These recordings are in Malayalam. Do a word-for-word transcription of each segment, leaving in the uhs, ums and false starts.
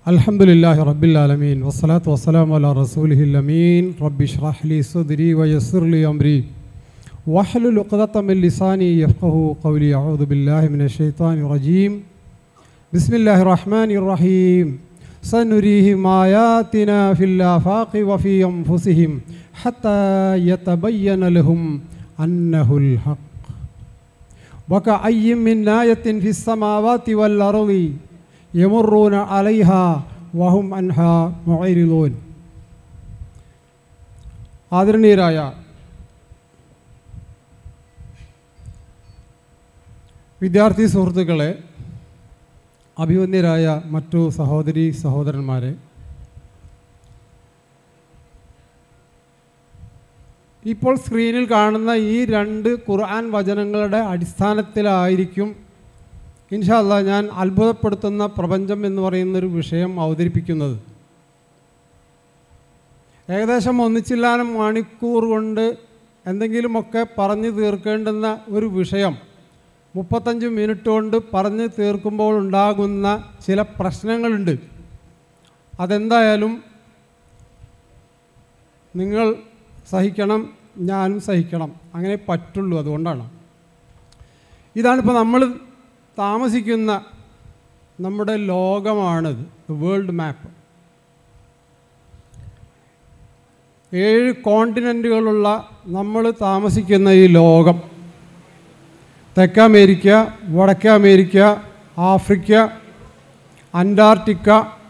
അൽഹംദുലില്ലാഹി റബ്ബിൽ ആലമീൻ വസ്സലാത്തു വസ്സലാമു അലാ റസൂലിഹിൽ അമീൻ റബ്ബി ഇശ്റഹ് ലി സദ്രി വയസ്സിർ ലി അംരി വഹ്ലുൽ ഉഖ്ദത മിൻ ലിസാനി യഫ്ഖഹു ഖൗലി അഊദു ബില്ലാഹി മിനശ് ശൈത്വാനിർ റജീം ബിസ്മില്ലാഹിർ റഹ്മാനിർ റഹീം സനുരീഹിം ആയാതിനാ ഫിൽ ആഫാഖി വഫീ അൻഫുസിഹിം ഹത്താ യതബയ്യന ലഹും അന്നഹുൽ ഹഖ് വകഅയ്യിൻ മിൻ ആയത്തിൻ ഫിസ് സമാവാതി വൽ അർളി യമറുന അലൈഹ വഹും അൻഹ മുഅരിദൂൻ. ആദരണീയരായ വിദ്യാർത്ഥി സുഹൃത്തുക്കളെ, അഭിവന്യരായ മറ്റു സഹോദരി സഹോദരന്മാരെ, ഇപ്പോൾ സ്ക്രീനിൽ കാണുന്ന ഈ രണ്ട് ഖുർആൻ വചനങ്ങളുടെ അടിസ്ഥാനത്തിലായിരിക്കും ഇൻഷാ അല്ലാഹ് ഞാൻ അത്ഭുതപ്പെടുത്തുന്ന പ്രപഞ്ചം എന്ന് പറയുന്നൊരു വിഷയം അവതരിപ്പിക്കുന്നത്. ഏകദേശം ഒന്നിച്ചില്ലാനും മണിക്കൂർ കൊണ്ട് എന്തെങ്കിലുമൊക്കെ പറഞ്ഞു തീർക്കേണ്ടുന്ന ഒരു വിഷയം മുപ്പത്തഞ്ച് മിനിറ്റ് കൊണ്ട് പറഞ്ഞു തീർക്കുമ്പോൾ ഉണ്ടാകുന്ന ചില പ്രശ്നങ്ങളുണ്ട്. അതെന്തായാലും നിങ്ങൾ സഹിക്കണം, ഞാനും സഹിക്കണം, അങ്ങനെ പറ്റുള്ളൂ. അതുകൊണ്ടാണ് ഇതാണിപ്പോൾ നമ്മൾ താമസിക്കുന്ന നമ്മുടെ ലോകമാണിത്, വേൾഡ് മാപ്പ്. ഏഴ് കോണ്ടിനെൻറ്റുകളുള്ള നമ്മൾ താമസിക്കുന്ന ഈ ലോകം, തെക്കേ അമേരിക്ക, വടക്കേ America, Africa, Antarctica,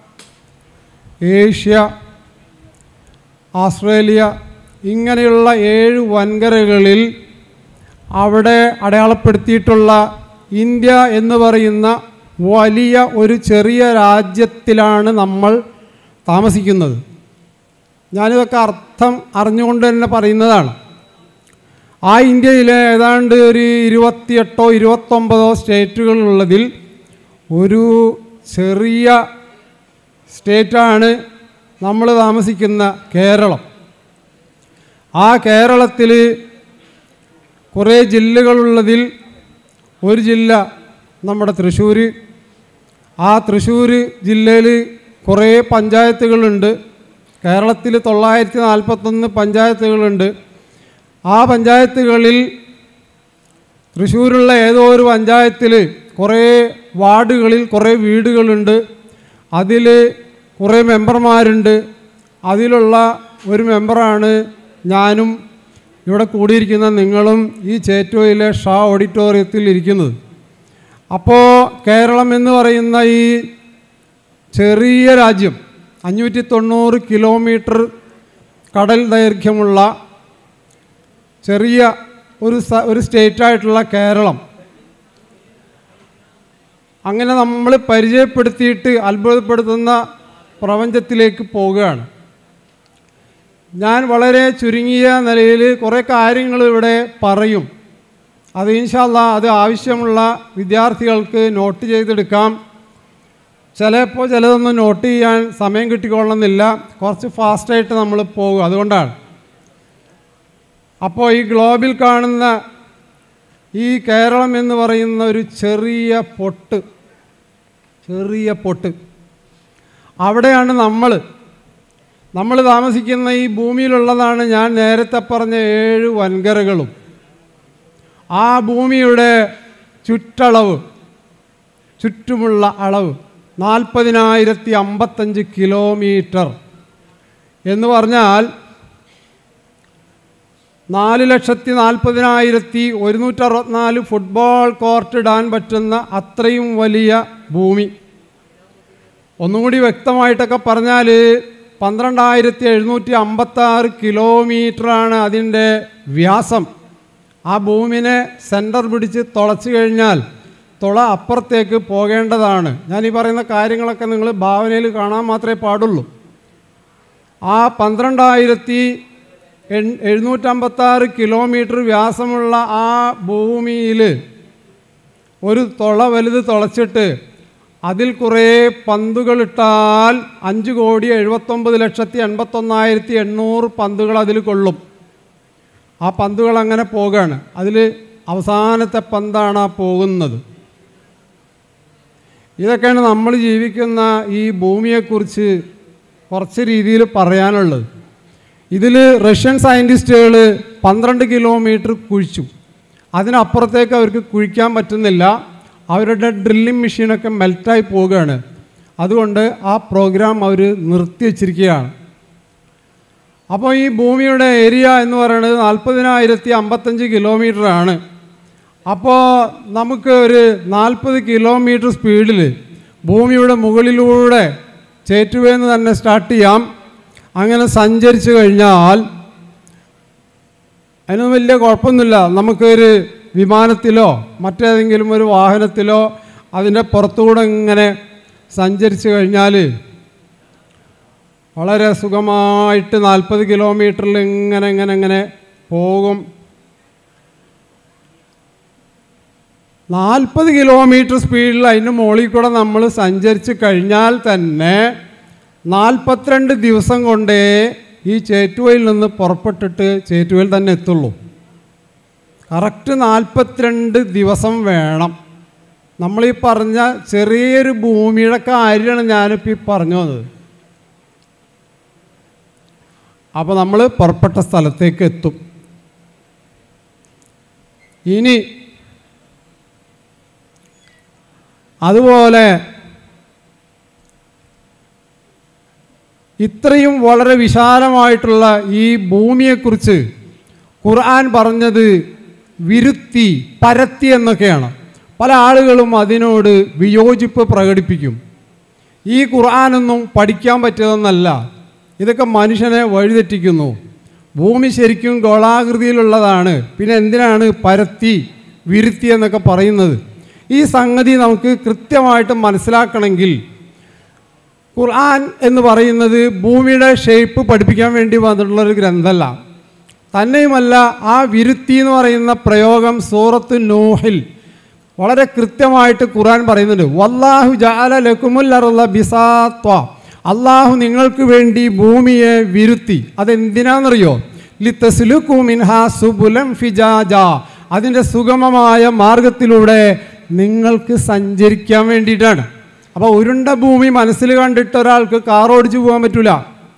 Asia, Australia, ഇങ്ങനെയുള്ള ഏഴ് വൻകരകളിൽ അവിടെ അടയാളപ്പെടുത്തിയിട്ടുള്ള ഇന്ത്യ എന്ന് പറയുന്ന വലിയ ഒരു ചെറിയ രാജ്യത്തിലാണ് നമ്മൾ താമസിക്കുന്നത്. ഞാനിതൊക്കെ അർത്ഥം അറിഞ്ഞുകൊണ്ട് തന്നെ പറയുന്നതാണ്. ആ ഇന്ത്യയിലെ ഏതാണ്ട് ഒരു ഇരുപത്തിയെട്ടോ ഇരുപത്തൊമ്പതോ സ്റ്റേറ്റുകളുള്ളതിൽ ഒരു ചെറിയ സ്റ്റേറ്റാണ് നമ്മൾ താമസിക്കുന്ന കേരളം. ആ കേരളത്തിൽ കുറേ ജില്ലകളുള്ളതിൽ ഒരു ജില്ല നമ്മുടെ തൃശ്ശൂർ. ആ തൃശ്ശൂർ ജില്ലയിൽ കുറേ പഞ്ചായത്തുകളുണ്ട്. കേരളത്തിൽ തൊള്ളായിരത്തി നാൽപ്പത്തൊന്ന് പഞ്ചായത്തുകളുണ്ട്. ആ പഞ്ചായത്തുകളിൽ തൃശ്ശൂരുള്ള ഏതോ ഒരു പഞ്ചായത്തിൽ കുറേ വാർഡുകളിൽ കുറേ വീടുകളുണ്ട്. അതിൽ കുറേ മെമ്പർമാരുണ്ട്. അതിലുള്ള ഒരു മെമ്പറാണ് ഞാനും ഇവിടെ കൂടിയിരിക്കുന്ന നിങ്ങളും ഈ ചേറ്റോയിലെ ഷാ ഓഡിറ്റോറിയത്തിൽ ഇരിക്കുന്നത്. അപ്പോൾ കേരളം എന്ന് പറയുന്ന ഈ ചെറിയ രാജ്യം, അഞ്ഞൂറ്റി തൊണ്ണൂറ് കിലോമീറ്റർ കടൽ ദൈർഘ്യമുള്ള ചെറിയ ഒരു ഒരു സ്റ്റേറ്റായിട്ടുള്ള കേരളം, അങ്ങനെ നമ്മൾ പരിചയപ്പെടുത്തിയിട്ട് അത്ഭുതപ്പെടുത്തുന്ന പ്രപഞ്ചത്തിലേക്ക് പോവുകയാണ്. ഞാൻ വളരെ ചുരുങ്ങിയ നിലയിൽ കുറേ കാര്യങ്ങൾ ഇവിടെ പറയും. അത് ഇൻഷാ അല്ലാഹ് അത് ആവശ്യമുള്ള വിദ്യാർത്ഥികൾക്ക് നോട്ട് ചെയ്തെടുക്കാം. ചിലപ്പോൾ ചിലതൊന്നും നോട്ട് ചെയ്യാൻ സമയം കിട്ടിക്കൊള്ളണമെന്നില്ല. കുറച്ച് ഫാസ്റ്റായിട്ട് നമ്മൾ പോകും. അതുകൊണ്ടാണ്. അപ്പോൾ ഈ ഗ്ലോബിൽ കാണുന്ന ഈ കേരളം എന്ന് പറയുന്ന ഒരു ചെറിയ പൊട്ട്, ചെറിയ പൊട്ട്, അവിടെയാണ് നമ്മൾ നമ്മൾ താമസിക്കുന്ന ഈ ഭൂമിയിലുള്ളതാണ് ഞാൻ നേരത്തെ പറഞ്ഞ ഏഴ് വൻകരകളും. ആ ഭൂമിയുടെ ചുറ്റളവ്, ചുറ്റുമുള്ള അളവ് നാൽപ്പതിനായിരത്തി അമ്പത്തഞ്ച് കിലോമീറ്റർ എന്ന് പറഞ്ഞാൽ നാല് ലക്ഷത്തി നാൽപ്പതിനായിരത്തി ഒരുന്നൂറ്റി അറുപത്തിനാല് ഫുട്ബോൾ കോർട്ട് ഇടാൻ പറ്റുന്ന അത്രയും വലിയ ഭൂമി. ഒന്നുകൂടി വ്യക്തമായിട്ടൊക്കെ പറഞ്ഞാൽ പന്ത്രണ്ടായിരത്തി എഴുന്നൂറ്റി അമ്പത്താറ് കിലോമീറ്ററാണ് അതിൻ്റെ വ്യാസം. ആ ഭൂമിനെ സെൻറ്റർ പിടിച്ച് തുളച്ചു കഴിഞ്ഞാൽ തുള അപ്പുറത്തേക്ക് പോകേണ്ടതാണ്. ഞാൻ ഈ പറയുന്ന കാര്യങ്ങളൊക്കെ നിങ്ങൾ ഭാവനയിൽ കാണാൻ മാത്രമേ പാടുള്ളൂ. ആ പന്ത്രണ്ടായിരത്തി എഴുന്നൂറ്റമ്പത്താറ് കിലോമീറ്റർ വ്യാസമുള്ള ആ ഭൂമിയിൽ ഒരു തുള വലുത് തുളച്ചിട്ട് അതിൽ കുറേ പന്തുകളിട്ടാൽ അഞ്ച് കോടി എഴുപത്തൊമ്പത് ലക്ഷത്തി എൺപത്തൊന്നായിരത്തി എണ്ണൂറ് പന്തുകൾ അതിൽ കൊള്ളും. ആ പന്തുകൾ അങ്ങനെ പോകുകയാണ്. അതിൽ അവസാനത്തെ പന്താണ് ആ പോകുന്നത്. ഇതൊക്കെയാണ് നമ്മൾ ജീവിക്കുന്ന ഈ ഭൂമിയെക്കുറിച്ച് കുറച്ച് രീതിയിൽ പറയാനുള്ളത്. ഇതിൽ റഷ്യൻ സയൻറ്റിസ്റ്റുകൾ പന്ത്രണ്ട് കിലോമീറ്റർ കുഴിച്ചു. അതിനപ്പുറത്തേക്ക് അവർക്ക് കുഴിക്കാൻ പറ്റുന്നില്ല. അവരുടെ ഡ്രില്ലിംഗ് മെഷീനൊക്കെ മെൽറ്റായി പോവുകയാണ്. അതുകൊണ്ട് ആ പ്രോഗ്രാം അവർ നിർത്തി വച്ചിരിക്കുകയാണ്. അപ്പോൾ ഈ ഭൂമിയുടെ ഏരിയ എന്ന് പറയുന്നത് നാൽപ്പതിനായിരത്തി അമ്പത്തഞ്ച് കിലോമീറ്ററാണ്. അപ്പോൾ നമുക്ക് ഒരു നാൽപ്പത് കിലോമീറ്റർ സ്പീഡിൽ ഭൂമിയുടെ മുകളിലൂടെ ചേറ്റുവേന്ന് തന്നെ സ്റ്റാർട്ട് ചെയ്യാം. അങ്ങനെ സഞ്ചരിച്ചു കഴിഞ്ഞാൽ അതിനൊന്നും വലിയ കുഴപ്പമൊന്നുമില്ല. നമുക്കൊരു വിമാനത്തിലോ മറ്റേതെങ്കിലും ഒരു വാഹനത്തിലോ അതിൻ്റെ പുറത്തുകൂടെ ഇങ്ങനെ സഞ്ചരിച്ചു കഴിഞ്ഞാൽ വളരെ സുഖമായിട്ട് നാൽപ്പത് കിലോമീറ്ററിൽ ഇങ്ങനെ ഇങ്ങനെ ഇങ്ങനെ പോകും. നാൽപ്പത് കിലോമീറ്റർ സ്പീഡിൽ അതിൻ്റെ മുകളിൽ കൂടെ നമ്മൾ സഞ്ചരിച്ച് കഴിഞ്ഞാൽ തന്നെ നാൽപ്പത്തിരണ്ട് ദിവസം കൊണ്ടേ ഈ ചേറ്റുവയിൽ നിന്ന് പുറപ്പെട്ടിട്ട് ചേറ്റുവയിൽ തന്നെ എത്തുള്ളൂ. കറക്റ്റ് നാൽപ്പത്തിരണ്ട് ദിവസം വേണം. നമ്മളീ പറഞ്ഞ ചെറിയൊരു ഭൂമിയുടെ കാര്യമാണ് ഞാനിപ്പോൾ ഈ പറഞ്ഞു വന്നത്. അപ്പോൾ നമ്മൾ പുറപ്പെട്ട സ്ഥലത്തേക്ക് എത്തും. ഇനി അതുപോലെ ഇത്രയും വളരെ വിശാലമായിട്ടുള്ള ഈ ഭൂമിയെക്കുറിച്ച് ഖുർആൻ പറഞ്ഞത് വിരുത്തി, പരത്തി എന്നൊക്കെയാണ്. പല ആളുകളും അതിനോട് വിയോജിപ്പ് പ്രകടിപ്പിക്കും. ഈ ഖുർആനൊന്നും പഠിക്കാൻ പറ്റിയതെന്നല്ല, ഇതൊക്കെ മനുഷ്യനെ വഴിതെറ്റിക്കുന്നു. ഭൂമി ശരിക്കും ഗോളാകൃതിയിലുള്ളതാണ്, പിന്നെ എന്തിനാണ് പരത്തി വിരുത്തി എന്നൊക്കെ പറയുന്നത്? ഈ സംഗതി നമുക്ക് കൃത്യമായിട്ട് മനസ്സിലാക്കണമെങ്കിൽ ഖുർആൻ എന്ന് പറയുന്നത് ഭൂമിയുടെ ഷേപ്പ് പഠിപ്പിക്കാൻ വേണ്ടി വന്നിട്ടുള്ളൊരു ഗ്രന്ഥമല്ല. തന്നെയുമല്ല, ആ വിരുത്തി എന്ന് പറയുന്ന പ്രയോഗം സൂറത്ത് നൂഹിൽ വളരെ കൃത്യമായിട്ട് ഖുർആൻ പറയുന്നുണ്ട്. വല്ലാഹു ജഅല ലക്കുമുൽ അർള ബിസാത്വ, അള്ളാഹു നിങ്ങൾക്ക് വേണ്ടി ഭൂമിയെ വിരുത്തി. അതെന്തിനാണെന്നറിയോ? ലിതസ്ലുകു മിൻഹാ സുബുലൻ ഫിജാജ, അതിൻ്റെ സുഗമമായ മാർഗത്തിലൂടെ നിങ്ങൾക്ക് സഞ്ചരിക്കാൻ വേണ്ടിയിട്ടാണ്. അപ്പോൾ ഉരുണ്ട ഭൂമി മനസ്സിൽ കണ്ടിട്ട് ഒരാൾക്ക് കാർ ഓടിച്ചു പോകാൻ പറ്റില്ല.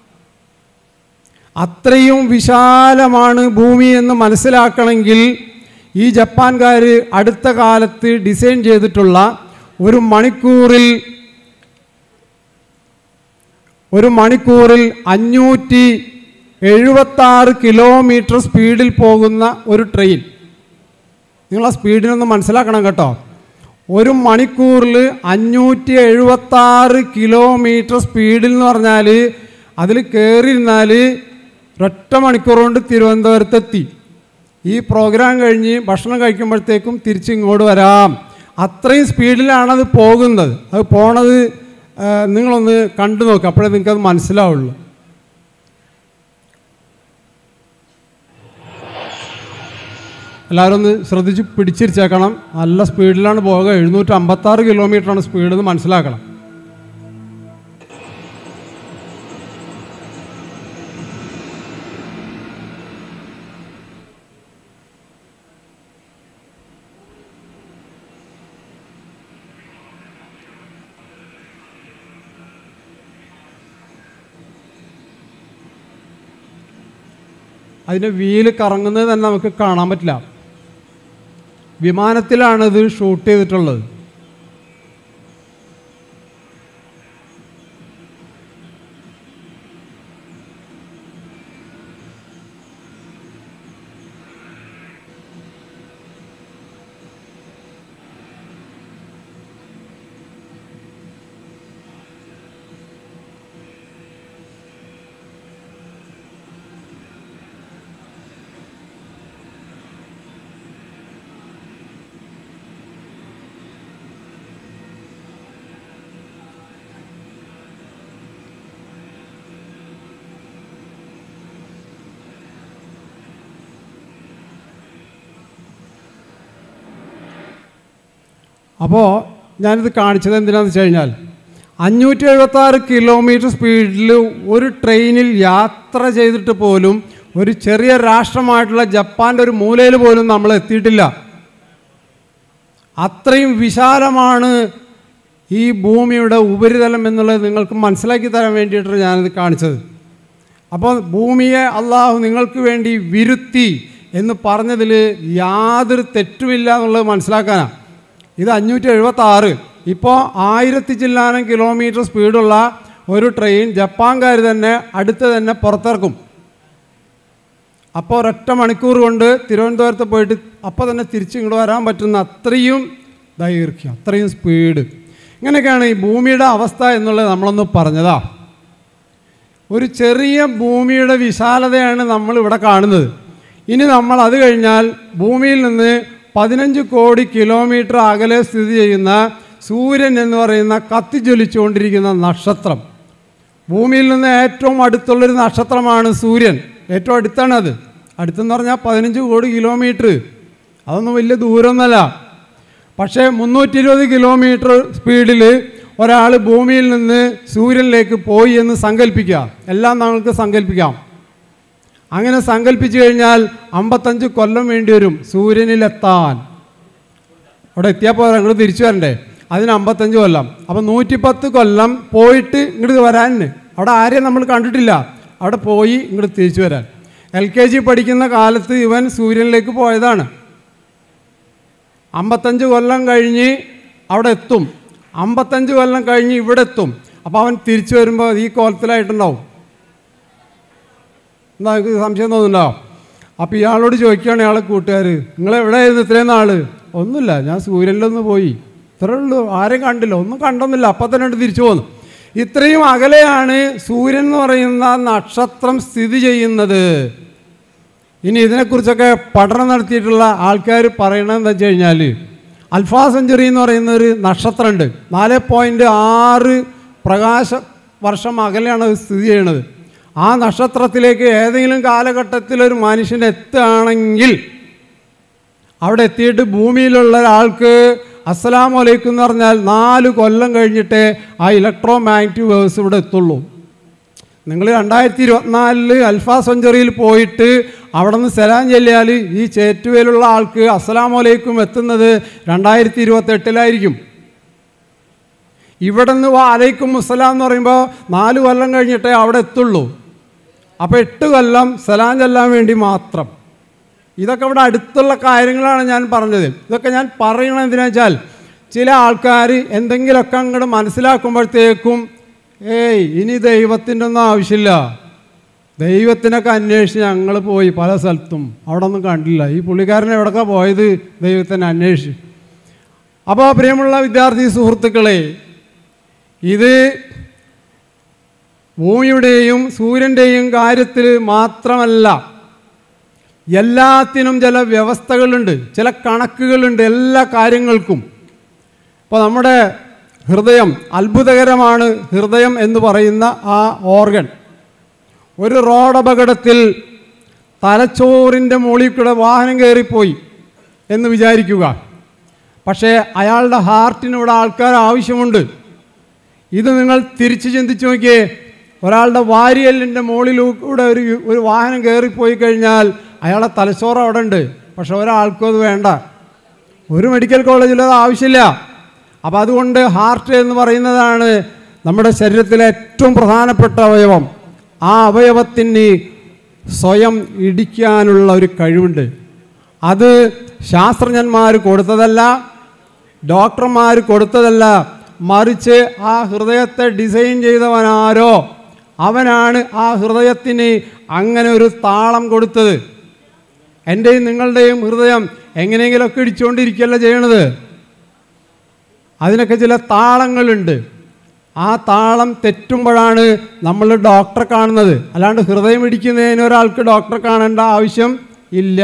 അത്രയും വിശാലമാണ് ഭൂമി എന്ന് മനസ്സിലാക്കണമെങ്കിൽ ഈ ജപ്പാൻകാർ അടുത്ത കാലത്ത് ഡിസൈൻ ചെയ്തിട്ടുള്ള ഒരു മണിക്കൂറിൽ ഒരു മണിക്കൂറിൽ അഞ്ഞൂറ്റി എഴുപത്താറ് കിലോമീറ്റർ സ്പീഡിൽ പോകുന്ന ഒരു ട്രെയിൻ, നിങ്ങൾ ആ സ്പീഡിനൊന്ന് മനസ്സിലാക്കണം കേട്ടോ. ഒരു മണിക്കൂറിൽ അഞ്ഞൂറ്റി എഴുപത്താറ് കിലോമീറ്റർ സ്പീഡിൽ എന്ന് പറഞ്ഞാൽ അതിൽ കയറിയിരുന്നാൽ ഒരൊറ്റ മണിക്കൂർ കൊണ്ട് തിരുവനന്തപുരത്തെത്തി. ഈ പ്രോഗ്രാം കഴിഞ്ഞ് ഭക്ഷണം കഴിക്കുമ്പോഴത്തേക്കും തിരിച്ചിങ്ങോട്ട് വരാം. അത്രയും സ്പീഡിലാണത് പോകുന്നത്. അത് പോണത് നിങ്ങളൊന്ന് കണ്ടു നോക്കുക, അപ്പോഴേ നിങ്ങൾക്കത് മനസ്സിലാവുള്ളൂ. എല്ലാവരും ഒന്ന് ശ്രദ്ധിച്ച് പിടിച്ചിരിച്ചേക്കണം. നല്ല സ്പീഡിലാണ് പോകുക. എഴുന്നൂറ്റി അമ്പത്താറ് കിലോമീറ്ററാണ് സ്പീഡ് എന്ന് മനസ്സിലാക്കണം. അതിൻ്റെ വീല് കറങ്ങുന്നത് തന്നെ നമുക്ക് കാണാൻ പറ്റില്ല. വിമാനത്തിലാണ് ഇത് ഷൂട്ട് ചെയ്തിട്ടുള്ളത്. അപ്പോൾ ഞാനിത് കാണിച്ചത് എന്തിനാണെന്ന് വെച്ച് കഴിഞ്ഞാൽ അഞ്ഞൂറ്റി എഴുപത്താറ് കിലോമീറ്റർ സ്പീഡിൽ ഒരു ട്രെയിനിൽ യാത്ര ചെയ്തിട്ട് പോലും ഒരു ചെറിയ രാഷ്ട്രമായിട്ടുള്ള ജപ്പാൻ്റെ ഒരു മൂലയിൽ പോലും നമ്മൾ എത്തിയിട്ടില്ല. അത്രയും വിശാലമാണ് ഈ ഭൂമിയുടെ ഉപരിതലം എന്നുള്ളത് നിങ്ങൾക്ക് മനസ്സിലാക്കി തരാൻ വേണ്ടിയിട്ടാണ് ഞാനിത് കാണിച്ചത്. അപ്പോൾ ഭൂമിയെ അള്ളാഹു നിങ്ങൾക്ക് വേണ്ടി വിരുത്തി എന്ന് പറഞ്ഞതിൽ യാതൊരു തെറ്റുമില്ല എന്നുള്ളത് മനസ്സിലാക്കാനാണ്. ഇത് അഞ്ഞൂറ്റി എഴുപത്താറ് ഇപ്പോൾ ആയിരത്തി ചില്ലാനം കിലോമീറ്റർ സ്പീഡുള്ള ഒരു ട്രെയിൻ ജപ്പാൻകാർ തന്നെ അടുത്ത് തന്നെ പുറത്തിറക്കും. അപ്പോൾ ഒരൊറ്റ മണിക്കൂർ കൊണ്ട് തിരുവനന്തപുരത്ത് പോയിട്ട് അപ്പോൾ തന്നെ തിരിച്ച് ഇങ്ങോട്ട് വരാൻ പറ്റുന്ന അത്രയും ദൈർഘ്യം, അത്രയും സ്പീഡ്. ഇങ്ങനെയൊക്കെയാണ് ഈ ഭൂമിയുടെ അവസ്ഥ എന്നുള്ളത് നമ്മളൊന്ന് പറഞ്ഞതാ. ഒരു ചെറിയ ഭൂമിയുടെ വിശാലതയാണ് നമ്മളിവിടെ കാണുന്നത്. ഇനി നമ്മൾ അത് കഴിഞ്ഞാൽ ഭൂമിയിൽ നിന്ന് പതിനഞ്ച് കോടി കിലോമീറ്റർ അകലെ സ്ഥിതി ചെയ്യുന്ന സൂര്യൻ എന്ന് പറയുന്ന കത്തിജ്വലിച്ചുകൊണ്ടിരിക്കുന്ന നക്ഷത്രം, ഭൂമിയിൽ നിന്ന് ഏറ്റവും അടുത്തുള്ളൊരു നക്ഷത്രമാണ് സൂര്യൻ. ഏറ്റവും അടുത്താണ് അത്. അടുത്തെന്ന് പറഞ്ഞാൽ പതിനഞ്ച് കോടി കിലോമീറ്റർ, അതൊന്നും വലിയ ദൂരമൊന്നുമല്ല. പക്ഷേ മുന്നൂറ്റി ഇരുപത് കിലോമീറ്റർ സ്പീഡിൽ ഒരാൾ ഭൂമിയിൽ നിന്ന് സൂര്യനിലേക്ക് പോയി എന്ന് സങ്കല്പിക്കുക. എല്ലാം നമുക്ക് സങ്കല്പിക്കാം. അങ്ങനെ സങ്കല്പിച്ചു കഴിഞ്ഞാൽ അമ്പത്തഞ്ച് കൊല്ലം വേണ്ടി വരും സൂര്യനിലെത്താൻ. അവിടെ എത്തിയാൽ പോരാ, ഇങ്ങോട്ട് തിരിച്ചു വരണ്ടേ, അതിന് അമ്പത്തഞ്ച് കൊല്ലം. അപ്പം നൂറ്റിപ്പത്ത് കൊല്ലം പോയിട്ട് ഇങ്ങോട്ട് വരാൻ. അവിടെ ആരെയും നമ്മൾ കണ്ടിട്ടില്ല, അവിടെ പോയി ഇങ്ങോട്ട് തിരിച്ചു വരാൻ. എൽ കെ ജി പഠിക്കുന്ന കാലത്ത് ഇവൻ സൂര്യനിലേക്ക് പോയതാണ്. അമ്പത്തഞ്ച് കൊല്ലം കഴിഞ്ഞ് അവിടെ എത്തും, അമ്പത്തഞ്ച് കൊല്ലം കഴിഞ്ഞ് ഇവിടെ എത്തും. അപ്പോൾ അവൻ തിരിച്ചു വരുമ്പോൾ ഈ കോലത്തിലായിട്ടുണ്ടാവും. എന്താ സംശയം തോന്നുന്നുണ്ടോ? അപ്പോൾ ഇയാളോട് ചോദിക്കുകയാണ് ഇയാളെ കൂട്ടുകാർ, നിങ്ങളെവിടെയായിരുന്നു ഇത്രയും നാൾ? ഒന്നുമില്ല, ഞാൻ സൂര്യനിലൊന്ന് പോയി, ഇത്രേ ഉള്ളൂ, ആരെയും കണ്ടില്ല, ഒന്നും കണ്ടൊന്നുമില്ല, അപ്പം തന്നെ തിരിച്ചു പോന്നു. ഇത്രയും അകലെയാണ് സൂര്യൻ എന്ന് പറയുന്ന നക്ഷത്രം സ്ഥിതി ചെയ്യുന്നത്. ഇനി ഇതിനെക്കുറിച്ചൊക്കെ പഠനം നടത്തിയിട്ടുള്ള ആൾക്കാർ പറയണത് എന്താ വെച്ച് കഴിഞ്ഞാൽ, അൽഫാ സെഞ്ചുറി എന്ന് പറയുന്ന ഒരു നക്ഷത്രമുണ്ട്. നാല് പോയിൻറ്റ് ആറ് പ്രകാശ വർഷം അകലെയാണ് അത് സ്ഥിതി ചെയ്യണത്. ആ നക്ഷത്രത്തിലേക്ക് ഏതെങ്കിലും കാലഘട്ടത്തിൽ ഒരു മനുഷ്യൻ എത്തുകയാണെങ്കിൽ അവിടെ എത്തിയിട്ട് ഭൂമിയിലുള്ള ഒരാൾക്ക് അസ്സലാമു അലൈക്കും എന്ന് പറഞ്ഞാൽ നാല് കൊല്ലം കഴിഞ്ഞിട്ടേ ആ ഇലക്ട്രോ മാഗ്നറ്റിക് വേവ്സ് ഇവിടെ എത്തുള്ളൂ. നിങ്ങൾ രണ്ടായിരത്തി ഇരുപത്തിനാലില് അൽഫാ സെഞ്ചുറിയിൽ പോയിട്ട് അവിടെ നിന്ന് സലാം ചൊല്ലിയാൽ ഈ ചേറ്റുവയിലുള്ള ആൾക്ക് അസ്സലാമു അലൈക്കും എത്തുന്നത് രണ്ടായിരത്തി ഇരുപത്തെട്ടിലായിരിക്കും. ഇവിടെ നിന്ന് അലൈക്കും അസ്സലാം എന്ന് പറയുമ്പോൾ നാല് കൊല്ലം കഴിഞ്ഞിട്ടേ അവിടെ എത്തുള്ളൂ. അപ്പോൾ എട്ട് കൊല്ലം സലാം ചൊല്ലാൻ വേണ്ടി മാത്രം. ഇതൊക്കെ ഇവിടെ അടുത്തുള്ള കാര്യങ്ങളാണ് ഞാൻ പറഞ്ഞത്. ഇതൊക്കെ ഞാൻ പറയണത് എന്തിനാ വെച്ചാൽ, ചില ആൾക്കാർ എന്തെങ്കിലുമൊക്കെ അങ്ങോട്ട് മനസ്സിലാക്കുമ്പോഴത്തേക്കും ഏയ് ഇനി ദൈവത്തിൻ്റെ ഒന്നും ആവശ്യമില്ല, ദൈവത്തിനൊക്കെ അന്വേഷിച്ച് ഞങ്ങൾ പോയി പല സ്ഥലത്തും, അവിടെ ഒന്നും കണ്ടില്ല, ഈ പുള്ളിക്കാരൻ എവിടെയൊക്കെ പോയത് ദൈവത്തിനെ അന്വേഷിച്ച്. അപ്പോൾ പ്രിയമുള്ള വിദ്യാർത്ഥി സുഹൃത്തുക്കളെ, ഇത് ഭൂമിയുടെയും സൂര്യൻ്റെയും കാര്യത്തിൽ മാത്രമല്ല, എല്ലാത്തിനും ചില വ്യവസ്ഥകളുണ്ട്, ചില കണക്കുകളുണ്ട് എല്ലാ കാര്യങ്ങൾക്കും. ഇപ്പോൾ നമ്മുടെ ഹൃദയം, അത്ഭുതകരമാണ് ഹൃദയം എന്ന് പറയുന്ന ആ ഓർഗൻ. ഒരു റോഡ് അപകടത്തിൽ തലച്ചോറിൻ്റെ മുകളിൽ കൂടെ വാഹനം കയറിപ്പോയി എന്ന് വിചാരിക്കുക. പക്ഷേ അയാളുടെ ഹാർട്ടിനിവിടെ ആൾക്കാർ ആവശ്യമുണ്ട്. ഇത് നിങ്ങൾ തിരിച്ച് ചിന്തിച്ച് നോക്കിയേ, ഒരാളുടെ വാരിയലിൻ്റെ മുകളിലൂടെ ഒരു ഒരു വാഹനം കയറിപ്പോയി കഴിഞ്ഞാൽ അയാളെ തലച്ചോറ് അവിടെ ഉണ്ട്, പക്ഷെ ഒരാൾക്കും അത് വേണ്ട, ഒരു മെഡിക്കൽ കോളേജിലും അത് ആവശ്യമില്ല. അപ്പോൾ അതുകൊണ്ട് ഹാർട്ട് എന്ന് പറയുന്നതാണ് നമ്മുടെ ശരീരത്തിലെ ഏറ്റവും പ്രധാനപ്പെട്ട അവയവം. ആ അവയവത്തിന് സ്വയം ഇടിക്കാനുള്ള ഒരു കഴിവുണ്ട്. അത് ശാസ്ത്രജ്ഞന്മാർ കൊടുത്തതല്ല, ഡോക്ടർമാർ കൊടുത്തതല്ല, മറിച്ച് ആ ഹൃദയത്തെ ഡിസൈൻ ചെയ്തവനാരോ അവനാണ് ആ ഹൃദയത്തിന് അങ്ങനെ ഒരു താളം കൊടുത്തത്. എൻ്റെയും നിങ്ങളുടെയും ഹൃദയം എങ്ങനെയെങ്കിലുമൊക്കെ ഇടിച്ചുകൊണ്ടിരിക്കുകയല്ല ചെയ്യണത്. അതിനൊക്കെ ചില താളങ്ങളുണ്ട്. ആ താളം തെറ്റുമ്പോഴാണ് നമ്മൾ ഡോക്ടറെ കാണുന്നത്. അല്ലാണ്ട് ഹൃദയം ഇടിക്കുന്നതിന് ഒരാൾക്ക് ഡോക്ടറെ കാണേണ്ട ആവശ്യം ഇല്ല.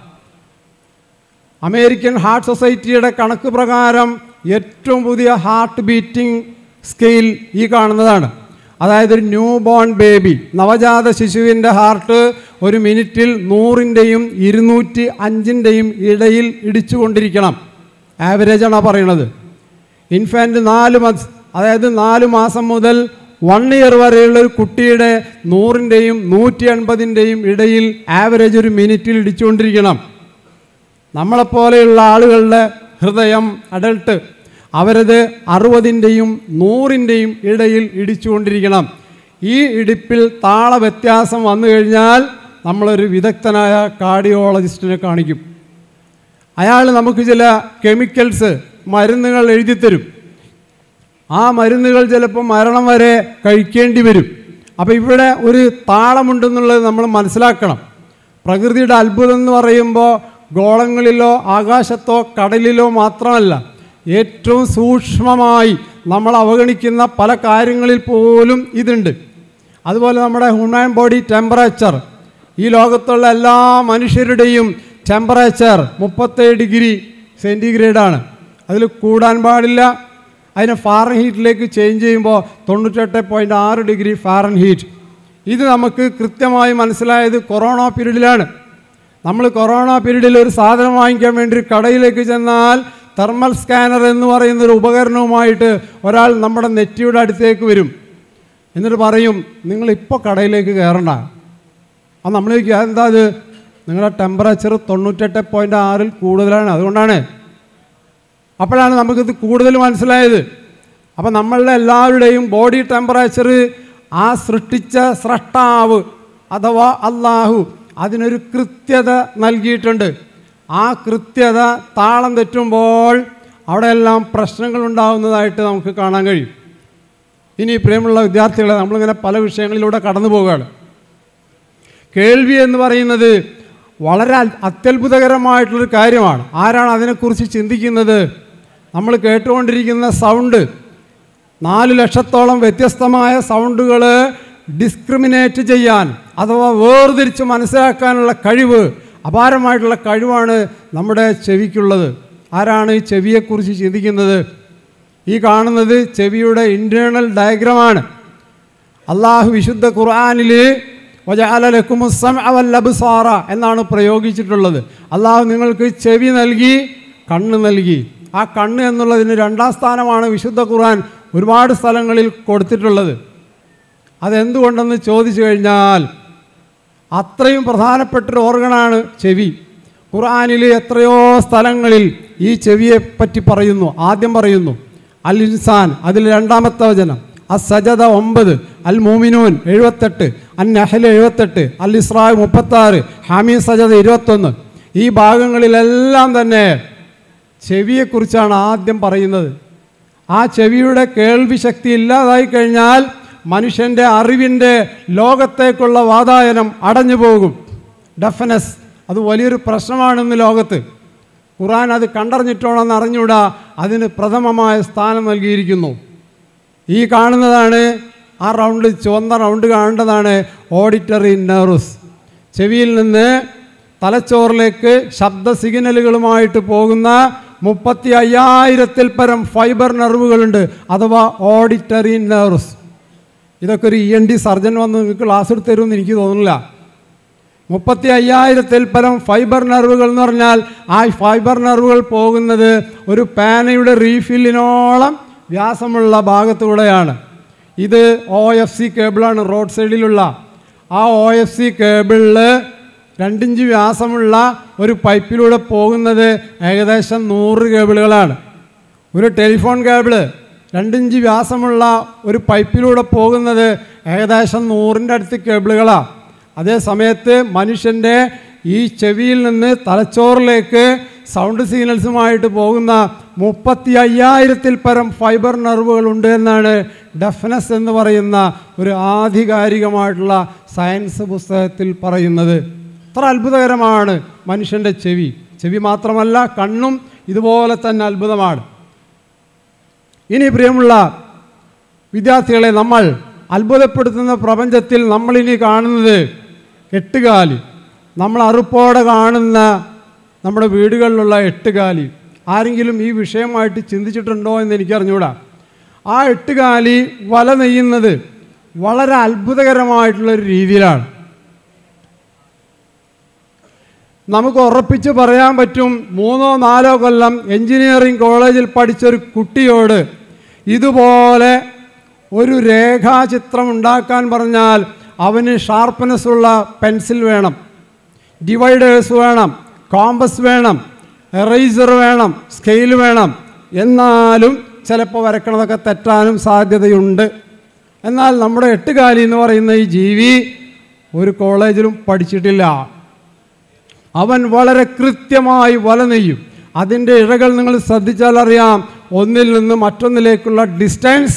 അമേരിക്കൻ ഹാർട്ട് സൊസൈറ്റിയുടെ കണക്ക് പ്രകാരം ഏറ്റവും പുതിയ ഹാർട്ട് ബീറ്റിംഗ് സ്കെയിൽ ഈ കാണുന്നതാണ്. അതായത് ഒരു ന്യൂ ബോൺ ബേബി, നവജാത ശിശുവിൻ്റെ ഹാർട്ട് ഒരു മിനിറ്റിൽ നൂറിൻ്റെയും ഇരുന്നൂറ്റി അഞ്ചിൻ്റെയും ഇടയിൽ ഇടിച്ചുകൊണ്ടിരിക്കണം. ആവറേജാണ് പറയണത്. ഇൻഫാൻറ്റ് നാല് മന്ത്സ്, അതായത് നാല് മാസം മുതൽ വൺ ഇയർ വരെയുള്ള ഒരു കുട്ടിയുടെ നൂറിൻ്റെയും നൂറ്റി എൺപതിൻ്റെയും ഇടയിൽ ആവറേജ് ഒരു മിനിറ്റിൽ ഇടിച്ചുകൊണ്ടിരിക്കണം. നമ്മളെപ്പോലെയുള്ള ആളുകളുടെ ഹൃദയം, അഡൾട്ട്, അവരത് അറുപതിൻ്റെയും നൂറിൻ്റെയും ഇടയിൽ ഇടിച്ചുകൊണ്ടിരിക്കണം. ഈ ഇടിപ്പിൽ താള വ്യത്യാസം വന്നു കഴിഞ്ഞാൽ നമ്മളൊരു വിദഗ്ധനായ കാർഡിയോളജിസ്റ്റിനെ കാണിക്കും. അയാൾ നമുക്ക് ചില കെമിക്കൽസ് മരുന്നുകൾ എഴുതിത്തരും. ആ മരുന്നുകൾ ചിലപ്പോൾ മരണം വരെ കഴിക്കേണ്ടി വരും. അപ്പോൾ ഇവിടെ ഒരു താളമുണ്ടെന്നുള്ളത് നമ്മൾ മനസ്സിലാക്കണം. പ്രകൃതിയുടെ അത്ഭുതം എന്ന് പറയുമ്പോൾ ഗോളങ്ങളിലോ ആകാശത്തോ കടലിലോ മാത്രമല്ല, ഏറ്റവും സൂക്ഷ്മമായി നമ്മൾ അവഗണിക്കുന്ന പല കാര്യങ്ങളിൽ പോലും ഇതുണ്ട്. അതുപോലെ നമ്മുടെ ഹ്യൂമൻ ബോഡി ടെമ്പറേച്ചർ, ഈ ലോകത്തുള്ള എല്ലാ മനുഷ്യരുടെയും ടെമ്പറേച്ചർ മുപ്പത്തേഴ് ഡിഗ്രി സെൻറ്റിഗ്രേഡാണ്. അതിൽ കൂടാൻ പാടില്ല. അതിനെ ഫാരൻ ഹീറ്റിലേക്ക് ചേഞ്ച് ചെയ്യുമ്പോൾ തൊണ്ണൂറ്റെട്ട് പോയിൻറ്റ് ആറ് ഡിഗ്രി ഫാരൻ ഹീറ്റ്. ഇത് നമുക്ക് കൃത്യമായി മനസ്സിലായത് കൊറോണ പീരീഡിലാണ്. നമ്മൾ കൊറോണ പീരീഡിൽ ഒരു സാധനം വാങ്ങിക്കാൻ വേണ്ടി കടയിലേക്ക് ചെന്നാൽ തെർമൽ സ്കാനർ എന്ന് പറയുന്നൊരു ഉപകരണവുമായിട്ട് ഒരാൾ നമ്മുടെ നെറ്റിയുടെ അടുത്തേക്ക് വരും. എന്നിട്ട് പറയും, നിങ്ങളിപ്പോൾ കടയിലേക്ക് കയറണ്ട. അത് നമ്മൾ ചോദിക്കുക, എന്താ അത്? നിങ്ങളുടെ ടെമ്പറേച്ചർ തൊണ്ണൂറ്റെട്ട് പോയിൻറ്റ് ആറിൽ കൂടുതലാണ്, അതുകൊണ്ടാണ്. അപ്പോഴാണ് നമുക്കിത് കൂടുതൽ മനസ്സിലായത്. അപ്പം നമ്മളുടെ എല്ലാവരുടെയും ബോഡി ടെമ്പറേച്ചർ ആ സൃഷ്ടിച്ച സ്രഷ്ടാവ് അഥവാ അള്ളാഹു അതിനൊരു കൃത്യത നൽകിയിട്ടുണ്ട്. ആ കൃത്യത താളം തെറ്റുമ്പോൾ അവിടെയെല്ലാം പ്രശ്നങ്ങൾ ഉണ്ടാകുന്നതായിട്ട് നമുക്ക് കാണാൻ കഴിയും. ഇനി പ്രിയമുള്ള വിദ്യാർത്ഥികളെ, നമ്മളിങ്ങനെ പല വിഷയങ്ങളിലൂടെ കടന്നു പോവുകയാണ്. കേൾവി എന്ന് പറയുന്നത് വളരെ അത്യത്ഭുതകരമായിട്ടുള്ളൊരു കാര്യമാണ്. ആരാണ് അതിനെക്കുറിച്ച് ചിന്തിക്കുന്നത്? നമ്മൾ കേട്ടുകൊണ്ടിരിക്കുന്ന സൗണ്ട്, നാല് ലക്ഷത്തോളം വ്യത്യസ്തമായ സൗണ്ടുകൾ ഡിസ്ക്രിമിനേറ്റ് ചെയ്യാൻ അഥവാ വേർതിരിച്ച് മനസ്സിലാക്കാനുള്ള കഴിവ്, അപാരമായിട്ടുള്ള കഴിവാണ് നമ്മുടെ ചെവിക്കുള്ളത്. ആരാണ് ഈ ചെവിയെക്കുറിച്ച് ചിന്തിക്കുന്നത്? ഈ കാണുന്നത് ചെവിയുടെ ഇൻറ്റേർണൽ ഡയഗ്രമാണ്. അള്ളാഹു വിശുദ്ധ ഖുർആനിൽ വജഅല ലക്കുമുസ് സമഅ വൽ അബ്സാറ എന്നാണ് പ്രയോഗിച്ചിട്ടുള്ളത്. അള്ളാഹു നിങ്ങൾക്ക് ചെവി നൽകി, കണ്ണ് നൽകി. ആ കണ്ണ് എന്നുള്ളതിന് രണ്ടാം സ്ഥാനമാണ് വിശുദ്ധ ഖുർആൻ ഒരുപാട് സ്ഥലങ്ങളിൽ കൊടുത്തിട്ടുള്ളത്. അതെന്തുകൊണ്ടെന്ന് ചോദിച്ചു കഴിഞ്ഞാൽ അത്രയും പ്രധാനപ്പെട്ടൊരു ഓർഗനാണ് ചെവി. ഖുർആനിൽ എത്രയോ സ്ഥലങ്ങളിൽ ഈ ചെവിയെ പറ്റി പറയുന്നു. ആദ്യം പറയുന്നു അൽ ഇൻസാൻ, അതിൽ രണ്ടാമത്തെ വചനം. അസ് സജദ ഒമ്പത്, അൽ മൂമിനൂൻ എഴുപത്തെട്ട്, അൻ നഹ്ൽ എഴുപത്തെട്ട്, അൽ ഇസ്രാ മുപ്പത്താറ്, ഹാമീ സജദ ഇരുപത്തൊന്ന്. ഈ ഭാഗങ്ങളിലെല്ലാം തന്നെ ചെവിയെക്കുറിച്ചാണ് ആദ്യം പറയുന്നത്. ആ ചെവിയുടെ കേൾവി ശക്തി ഇല്ലാതായി കഴിഞ്ഞാൽ മനുഷ്യൻ്റെ അറിവിൻ്റെ ലോകത്തേക്കുള്ള വാതായനം അടഞ്ഞു പോകും. ഡെഫ്നെസ് അത് വലിയൊരു പ്രശ്നമാണെന്ന് ലോകത്ത്. ഖുർആൻ അത് കണ്ടറിഞ്ഞിട്ടോണെന്ന് അറിഞ്ഞൂടാ, അതിന് പ്രഥമമായ സ്ഥാനം നൽകിയിരിക്കുന്നു. ഈ കാണുന്നതാണ് ആ റൗണ്ട്, ചുവന്ന റൗണ്ട് കാണേണ്ടതാണ് ഓഡിറ്ററി നെർവ്സ്. ചെവിയിൽ നിന്ന് തലച്ചോറിലേക്ക് ശബ്ദ സിഗ്നലുകളുമായിട്ട് പോകുന്ന മുപ്പത്തി അയ്യായിരത്തിൽ പരം ഫൈബർ നെർവുകളുണ്ട്, അഥവാ ഓഡിറ്ററി നെർവ്സ്. ഇതൊക്കെ ഒരു ഇ എൻ ഡി സർജൻ വന്ന് നിങ്ങൾക്ക് ക്ലാസ് എടുത്ത് തരുമെന്ന് എനിക്ക് തോന്നുന്നില്ല. മുപ്പത്തി അയ്യായിരത്തിൽ പരം ഫൈബർ നെർവുകൾ എന്ന് പറഞ്ഞാൽ ആ ഫൈബർ നെർവുകൾ പോകുന്നത് ഒരു പാനയുടെ റീഫില്ലിനോളം വ്യാസമുള്ള ഭാഗത്തൂടെയാണ്. ഇത് ഒ എഫ് സി കേബിളാണ്, റോഡ് സൈഡിലുള്ള. ആ ഒ എഫ് സി കേബിളിൽ രണ്ടിഞ്ച് വ്യാസമുള്ള ഒരു പൈപ്പിലൂടെ പോകുന്നത് ഏകദേശം നൂറ് കേബിളുകളാണ്. ഒരു ടെലിഫോൺ കേബിള് രണ്ടിഞ്ച് വ്യാസമുള്ള ഒരു പൈപ്പിലൂടെ പോകുന്നത് ഏകദേശം നൂറിൻ്റെ അടുത്ത് കേബിളുകളാണ്. അതേ സമയത്ത് മനുഷ്യൻ്റെ ഈ ചെവിയിൽ നിന്ന് തലച്ചോറിലേക്ക് സൗണ്ട് സിഗ്നൽസുമായിട്ട് പോകുന്ന മുപ്പത്തി അയ്യായിരത്തിൽ പരം ഫൈബർ നെർവുകളുണ്ട് എന്നാണ് ഡെഫ്നെസ് എന്ന് പറയുന്ന ഒരു ആധികാരികമായിട്ടുള്ള സയൻസ് പുസ്തകത്തിൽ പറയുന്നത്. അത്ര അത്ഭുതകരമാണ് മനുഷ്യൻ്റെ ചെവി. ചെവി മാത്രമല്ല, കണ്ണും ഇതുപോലെ തന്നെ അത്ഭുതമാണ്. ഇനി പ്രിയമുള്ള വിദ്യാർത്ഥികളെ, നമ്മൾ അത്ഭുതപ്പെടുത്തുന്ന പ്രപഞ്ചത്തിൽ നമ്മളിനി കാണുന്നത് എട്ടുകാലി. നമ്മൾ അറുപ്പോടെ കാണുന്ന നമ്മുടെ വീടുകളിലുള്ള എട്ടുകാലി. ആരെങ്കിലും ഈ വിഷയമായിട്ട് ചിന്തിച്ചിട്ടുണ്ടോ എന്ന് എനിക്കറിഞ്ഞൂടാ. ആ എട്ടുകാലി വല നെയ്യുന്നത് വളരെ അത്ഭുതകരമായിട്ടുള്ളൊരു രീതിയിലാണ്. നമുക്ക് ഉറപ്പിച്ച് പറയാൻ പറ്റും, മൂന്നോ നാലോ കൊല്ലം എൻജിനീയറിംഗ് കോളേജിൽ പഠിച്ചൊരു കുട്ടിയോട് ഇതുപോലെ ഒരു രേഖാചിത്രം ഉണ്ടാക്കാൻ പറഞ്ഞാൽ അവന് ഷാർപ്പ്നെസ് ഉള്ള പെൻസിൽ വേണം, ഡിവൈഡേഴ്സ് വേണം, കോമ്പസ് വേണം, എറൈസർ വേണം, സ്കെയിൽ വേണം. എന്നാലും ചിലപ്പോൾ വരക്കണതൊക്കെ തെറ്റാനും സാധ്യതയുണ്ട്. എന്നാൽ നമ്മുടെ എട്ടുകാലി എന്ന് പറയുന്ന ഈ ജീവി ഒരു കോളേജിലും പഠിച്ചിട്ടില്ല. അവൻ വളരെ കൃത്യമായി വല നെയ്യും. അതിൻ്റെ ഇഴകൾ നിങ്ങൾ ശ്രദ്ധിച്ചാൽ അറിയാം, ഒന്നിൽ നിന്ന് മറ്റൊന്നിലേക്കുള്ള ഡിസ്റ്റൻസ്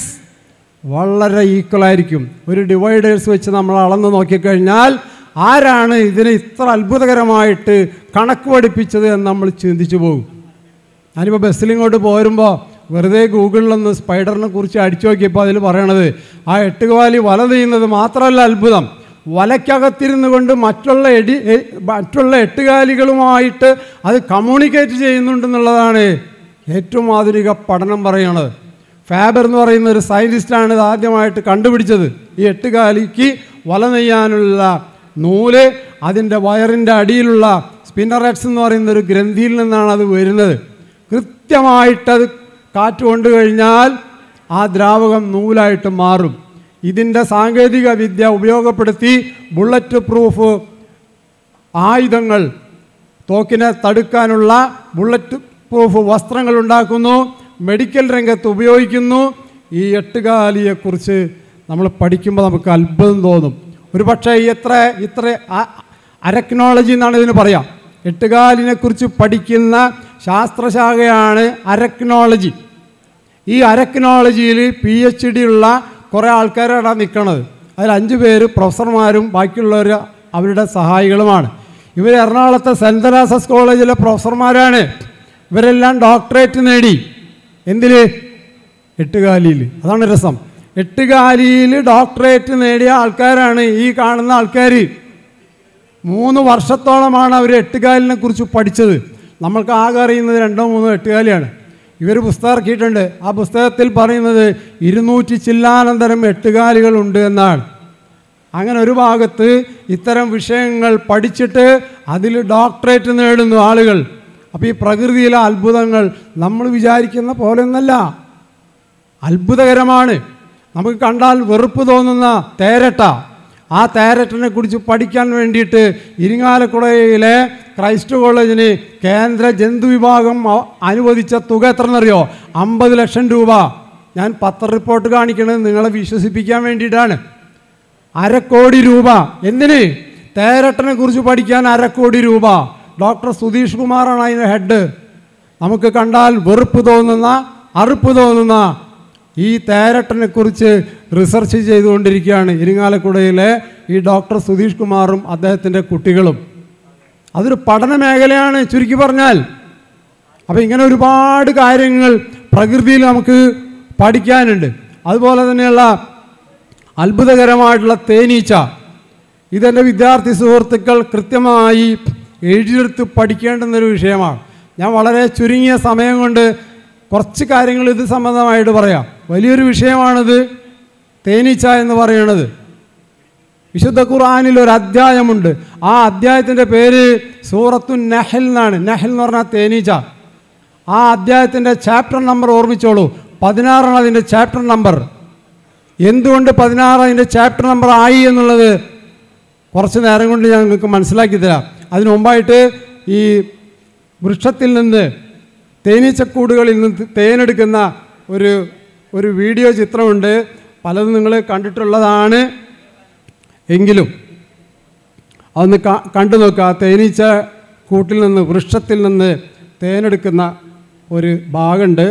വളരെ ഈക്വലായിരിക്കും. ഒരു ഡിവൈഡേഴ്സ് വെച്ച് നമ്മൾ അളന്ന് നോക്കിക്കഴിഞ്ഞാൽ ആരാണ് ഇതിനെ ഇത്ര അത്ഭുതകരമായിട്ട് കണക്ക് പഠിപ്പിച്ചത് എന്ന് നമ്മൾ ചിന്തിച്ചു പോകും. ഞാനിപ്പോൾ ബസ്സിലിങ്ങോട്ട് പോരുമ്പോൾ വെറുതെ ഗൂഗിളിലൊന്ന് സ്പൈഡറിനെ കുറിച്ച് അടിച്ചു നോക്കിയപ്പോൾ അതിൽ പറയണത് ആ എട്ടുകാലി വല നെയ്യുന്നത് മാത്രമല്ല അത്ഭുതം, വലയ്ക്കകത്തിരുന്നു കൊണ്ട് മറ്റുള്ള എടി മറ്റുള്ള എട്ടുകാലികളുമായിട്ട് അത് കമ്മ്യൂണിക്കേറ്റ് ചെയ്യുന്നുണ്ടെന്നുള്ളതാണ് ഏറ്റവും ആധുനിക പഠനം പറയണത്. ഫാബർ എന്ന് പറയുന്ന ഒരു സയൻറ്റിസ്റ്റാണ് ഇത് ആദ്യമായിട്ട് കണ്ടുപിടിച്ചത്. ഈ എട്ടുകാലിക്ക് വല നെയ്യാനുള്ള നൂല് അതിൻ്റെ വയറിൻ്റെ അടിയിലുള്ള സ്പിന്നറെറ്റ്സ് എന്ന് പറയുന്ന ഒരു ഗ്രന്ഥിയിൽ നിന്നാണ് അത് വരുന്നത്. കൃത്യമായിട്ടത് കാറ്റ് കൊണ്ടു കഴിഞ്ഞാൽ ആ ദ്രാവകം നൂലായിട്ട് മാറും. ഇതിൻ്റെ സാങ്കേതിക വിദ്യ ഉപയോഗപ്പെടുത്തി ബുള്ളറ്റ് പ്രൂഫ് ആയുധങ്ങൾ, തോക്കിനെ തടുക്കാനുള്ള ബുള്ളറ്റ് പ്രൂഫ് വസ്ത്രങ്ങൾ ഉണ്ടാക്കുന്നു, മെഡിക്കൽ രംഗത്ത് ഉപയോഗിക്കുന്നു. ഈ എട്ടുകാലിയെക്കുറിച്ച് നമ്മൾ പഠിക്കുമ്പോൾ നമുക്ക് അത്ഭുതം തോന്നും. ഒരു പക്ഷേ എത്ര ഇത്ര അരക്നോളജി എന്നാണ് ഇതിന് പറയാം. എട്ടുകാലിനെക്കുറിച്ച് പഠിക്കുന്ന ശാസ്ത്രശാഖയാണ് അരക്നോളജി. ഈ അരക്നോളജിയിൽ പി എച്ച് ഡി ഉള്ള കുറേ ആൾക്കാരാണ് നിൽക്കുന്നത്. അതിൽ അഞ്ച് പേര് പ്രൊഫസർമാരും ബാക്കിയുള്ളവർ അവരുടെ സഹായികളുമാണ്. ഇവർ എറണാകുളത്തെ സെൻറ്റ് തെരേസസ് കോളേജിലെ പ്രൊഫസർമാരാണ്. ഇവരെല്ലാം ഡോക്ടറേറ്റ് നേടി. എന്തിൽ? എട്ടുകാലിയിൽ. അതാണ് രസം. എട്ടുകാലിയിൽ ഡോക്ടറേറ്റ് നേടിയ ആൾക്കാരാണ് ഈ കാണുന്ന ആൾക്കാർ. മൂന്ന് വർഷത്തോളമാണ് അവർ എട്ടുകാലിനെ കുറിച്ച് പഠിച്ചത്. നമ്മൾക്ക് ആകെ അറിയുന്നത് രണ്ടോ മൂന്നോ എട്ടുകാലിയാണ്. ഇവർ പുസ്തകം ഇറക്കിയിട്ടുണ്ട്. ആ പുസ്തകത്തിൽ പറയുന്നത് ഇരുന്നൂറ്റി ചില്ലാനന്തരം എട്ടുകാലികളുണ്ട് എന്നാണ്. അങ്ങനെ ഒരു ഭാഗത്ത് ഇത്തരം വിഷയങ്ങൾ പഠിച്ചിട്ട് അതിൽ ഡോക്ടറേറ്റ് നേടുന്നു ആളുകൾ. അപ്പോൾ ഈ പ്രകൃതിയിലെ അത്ഭുതങ്ങൾ നമ്മൾ വിചാരിക്കുന്ന പോലെയൊന്നല്ല, അത്ഭുതകരമാണ്. നമുക്ക് കണ്ടാൽ വെറുപ്പ് തോന്നുന്ന തേരട്ട, ആ തേരട്ടിനെ കുറിച്ച് പഠിക്കാൻ വേണ്ടിയിട്ട് ഇരിങ്ങാലക്കുടയിലെ ക്രൈസ്റ്റ് കോളേജിന് കേന്ദ്ര ജന്തു വിഭാഗം അനുവദിച്ച തുക എത്രയെന്നറിയോ? അമ്പത് ലക്ഷം രൂപ. ഞാൻ പത്ര റിപ്പോർട്ട് കാണിക്കണത് നിങ്ങളെ വിശ്വസിപ്പിക്കാൻ വേണ്ടിയിട്ടാണ്. അരക്കോടി രൂപ. എന്തിന്? തേരട്ടനെ കുറിച്ച് പഠിക്കാൻ അരക്കോടി രൂപ. ഡോക്ടർ സുധീഷ് കുമാറാണ് അതിൻ്റെ ഹെഡ്. നമുക്ക് കണ്ടാൽ വെറുപ്പ് തോന്നുന്ന, അറുപ്പ് തോന്നുന്ന ഈ തേരട്ടനെ കുറിച്ച് റിസർച്ച് ചെയ്തുകൊണ്ടിരിക്കുകയാണ് ഇരിങ്ങാലക്കുടയിലെ ഈ ഡോക്ടർ സുധീഷ് കുമാറും അദ്ദേഹത്തിൻ്റെ കുട്ടികളും. അതൊരു പഠന മേഖലയാണ് ചുരുക്കി പറഞ്ഞാൽ. അപ്പോൾ ഇങ്ങനെ ഒരുപാട് കാര്യങ്ങൾ പ്രകൃതിയിൽ നമുക്ക് പഠിക്കാനുണ്ട്. അതുപോലെ തന്നെയുള്ള അത്ഭുതകരമായിട്ടുള്ള തേനീച്ച, ഇതെൻ്റെ വിദ്യാർത്ഥി സുഹൃത്തുക്കൾ കൃത്യമായി എഴുതിയെടുത്ത് പഠിക്കേണ്ടുന്നൊരു വിഷയമാണ്. ഞാൻ വളരെ ചുരുങ്ങിയ സമയം കൊണ്ട് കുറച്ച് കാര്യങ്ങൾ ഇത് സംബന്ധമായിട്ട് പറയാം. വലിയൊരു വിഷയമാണിത്, തേനീച്ച എന്ന് പറയുന്നത്. വിശുദ്ധ ഖുർആനിൽ ഒരു അധ്യായമുണ്ട്. ആ അധ്യായത്തിൻ്റെ പേര് സൂറത്തു നഹൽ എന്നാണ്. നഹൽ എന്ന് പറഞ്ഞാൽ തേനീച്ച. ആ അധ്യായത്തിൻ്റെ ചാപ്റ്റർ നമ്പർ ഓർമ്മിച്ചോളൂ. പതിനാറാണ് അതിൻ്റെ ചാപ്റ്റർ നമ്പർ. എന്തുകൊണ്ട് പതിനാറ് അതിൻ്റെ ചാപ്റ്റർ നമ്പർ ആയി എന്നുള്ളത് കുറച്ച് നേരം കൊണ്ട് ഞാൻ നിങ്ങൾക്ക് മനസ്സിലാക്കി തരാം. അതിനു മുമ്പായിട്ട് ഈ വൃക്ഷത്തിൽ നിന്ന്, തേനീച്ചക്കൂടുകളിൽ നിന്ന് തേനെടുക്കുന്ന ഒരു ഒരു വീഡിയോ ചിത്രമുണ്ട്. പലതും നിങ്ങൾ കണ്ടിട്ടുള്ളതാണ്. എങ്കിലും അതൊന്ന് കണ്ടു നോക്കുക. തേനീച്ച കൂട്ടിൽ നിന്ന്, വൃക്ഷത്തിൽ നിന്ന് തേനെടുക്കുന്ന ഒരു ഭാഗമുണ്ട്.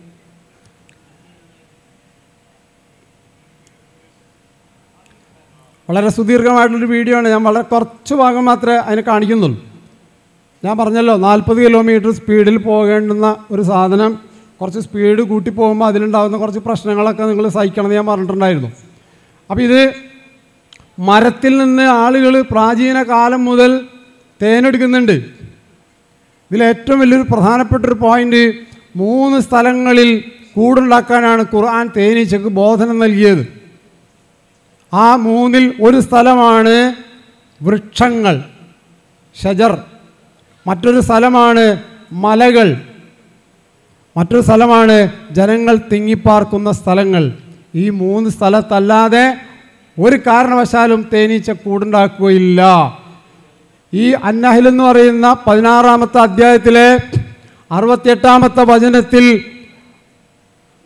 വളരെ സുദീർഘമായിട്ടുള്ളൊരു വീഡിയോ ആണ്. ഞാൻ വളരെ കുറച്ച് ഭാഗം മാത്രമേ അതിനെ കാണിക്കുന്നുള്ളൂ. ഞാൻ പറഞ്ഞല്ലോ നാൽപ്പത് കിലോമീറ്റർ സ്പീഡിൽ പോകേണ്ടുന്ന ഒരു സാധനം കുറച്ച് സ്പീഡ് കൂട്ടി പോകുമ്പോൾ അതിലുണ്ടാകുന്ന കുറച്ച് പ്രശ്നങ്ങളൊക്കെ നിങ്ങൾ സഹിക്കണമെന്ന് ഞാൻ പറഞ്ഞിട്ടുണ്ടായിരുന്നു. അപ്പോൾ ഇത് മരത്തിൽ നിന്ന് ആളുകൾ പ്രാചീന കാലം മുതൽ തേനെടുക്കുന്നുണ്ട്. ഇതിലേറ്റവും വലിയൊരു പ്രധാനപ്പെട്ടൊരു പോയിൻ്റ്, മൂന്ന് സ്ഥലങ്ങളിൽ കൂടുണ്ടാക്കാനാണ് ഖുർആൻ തേനീച്ചക്ക് ബോധനം നൽകിയത്. ആ മൂന്നിൽ ഒരു സ്ഥലമാണ് വൃക്ഷങ്ങൾ, ഷജർ. മറ്റൊരു സ്ഥലമാണ് മലകൾ. മറ്റൊരു സ്ഥലമാണ് ജനങ്ങൾ തിങ്ങിപ്പാർക്കുന്ന സ്ഥലങ്ങൾ. ഈ മൂന്ന് സ്ഥലത്തല്ലാതെ ഒരു കാരണവശാലും തേനീച്ച കൂടുണ്ടാക്കുകയില്ല. ഈ അന്നഹൽ എന്ന് പറയുന്ന പതിനാറാമത്തെ അധ്യായത്തിലെ അറുപത്തിയെട്ടാമത്തെ വചനത്തിൽ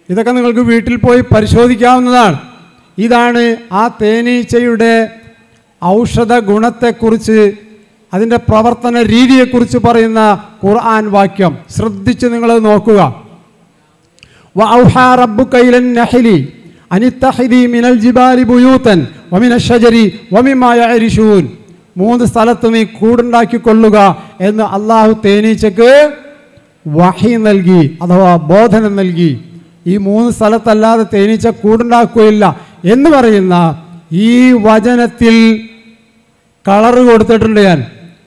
ഇതൊക്കെ നിങ്ങൾക്ക് വീട്ടിൽ പോയി പരിശോധിക്കാവുന്നതാണ്. ഇതാണ് ആ തേനീച്ചയുടെ ഔഷധ ഗുണത്തെക്കുറിച്ച്, അതിൻ്റെ പ്രവർത്തന രീതിയെക്കുറിച്ച് പറയുന്ന ഖുർആൻ വാക്യം. ശ്രദ്ധിച്ച് നിങ്ങളത് നോക്കുക. വഔഹാ റബ്ബുക ഇലൻ നഹ്ലി അനിത്തഖിദി മിനൽ ജിബാലി ബുയൂതൻ വമിനശ് ശജരി വമിമ്മാ യഅരിശൂൻ. മൂന്ന് സ്ഥലത്ത് നീ കൂടുണ്ടാക്കിക്കൊള്ളുക എന്ന് അള്ളാഹു തേനീച്ചക്ക് വഹി നൽകി, അഥവാ ബോധനം നൽകി. ഈ മൂന്ന് സ്ഥലത്തല്ലാതെ തേനീച്ച കൂടുണ്ടാക്കുകയില്ല എന്ന് പറയുന്ന ഈ വചനത്തിൽ കളറ് കൊടുത്തിട്ടുണ്ട്. ഞാൻ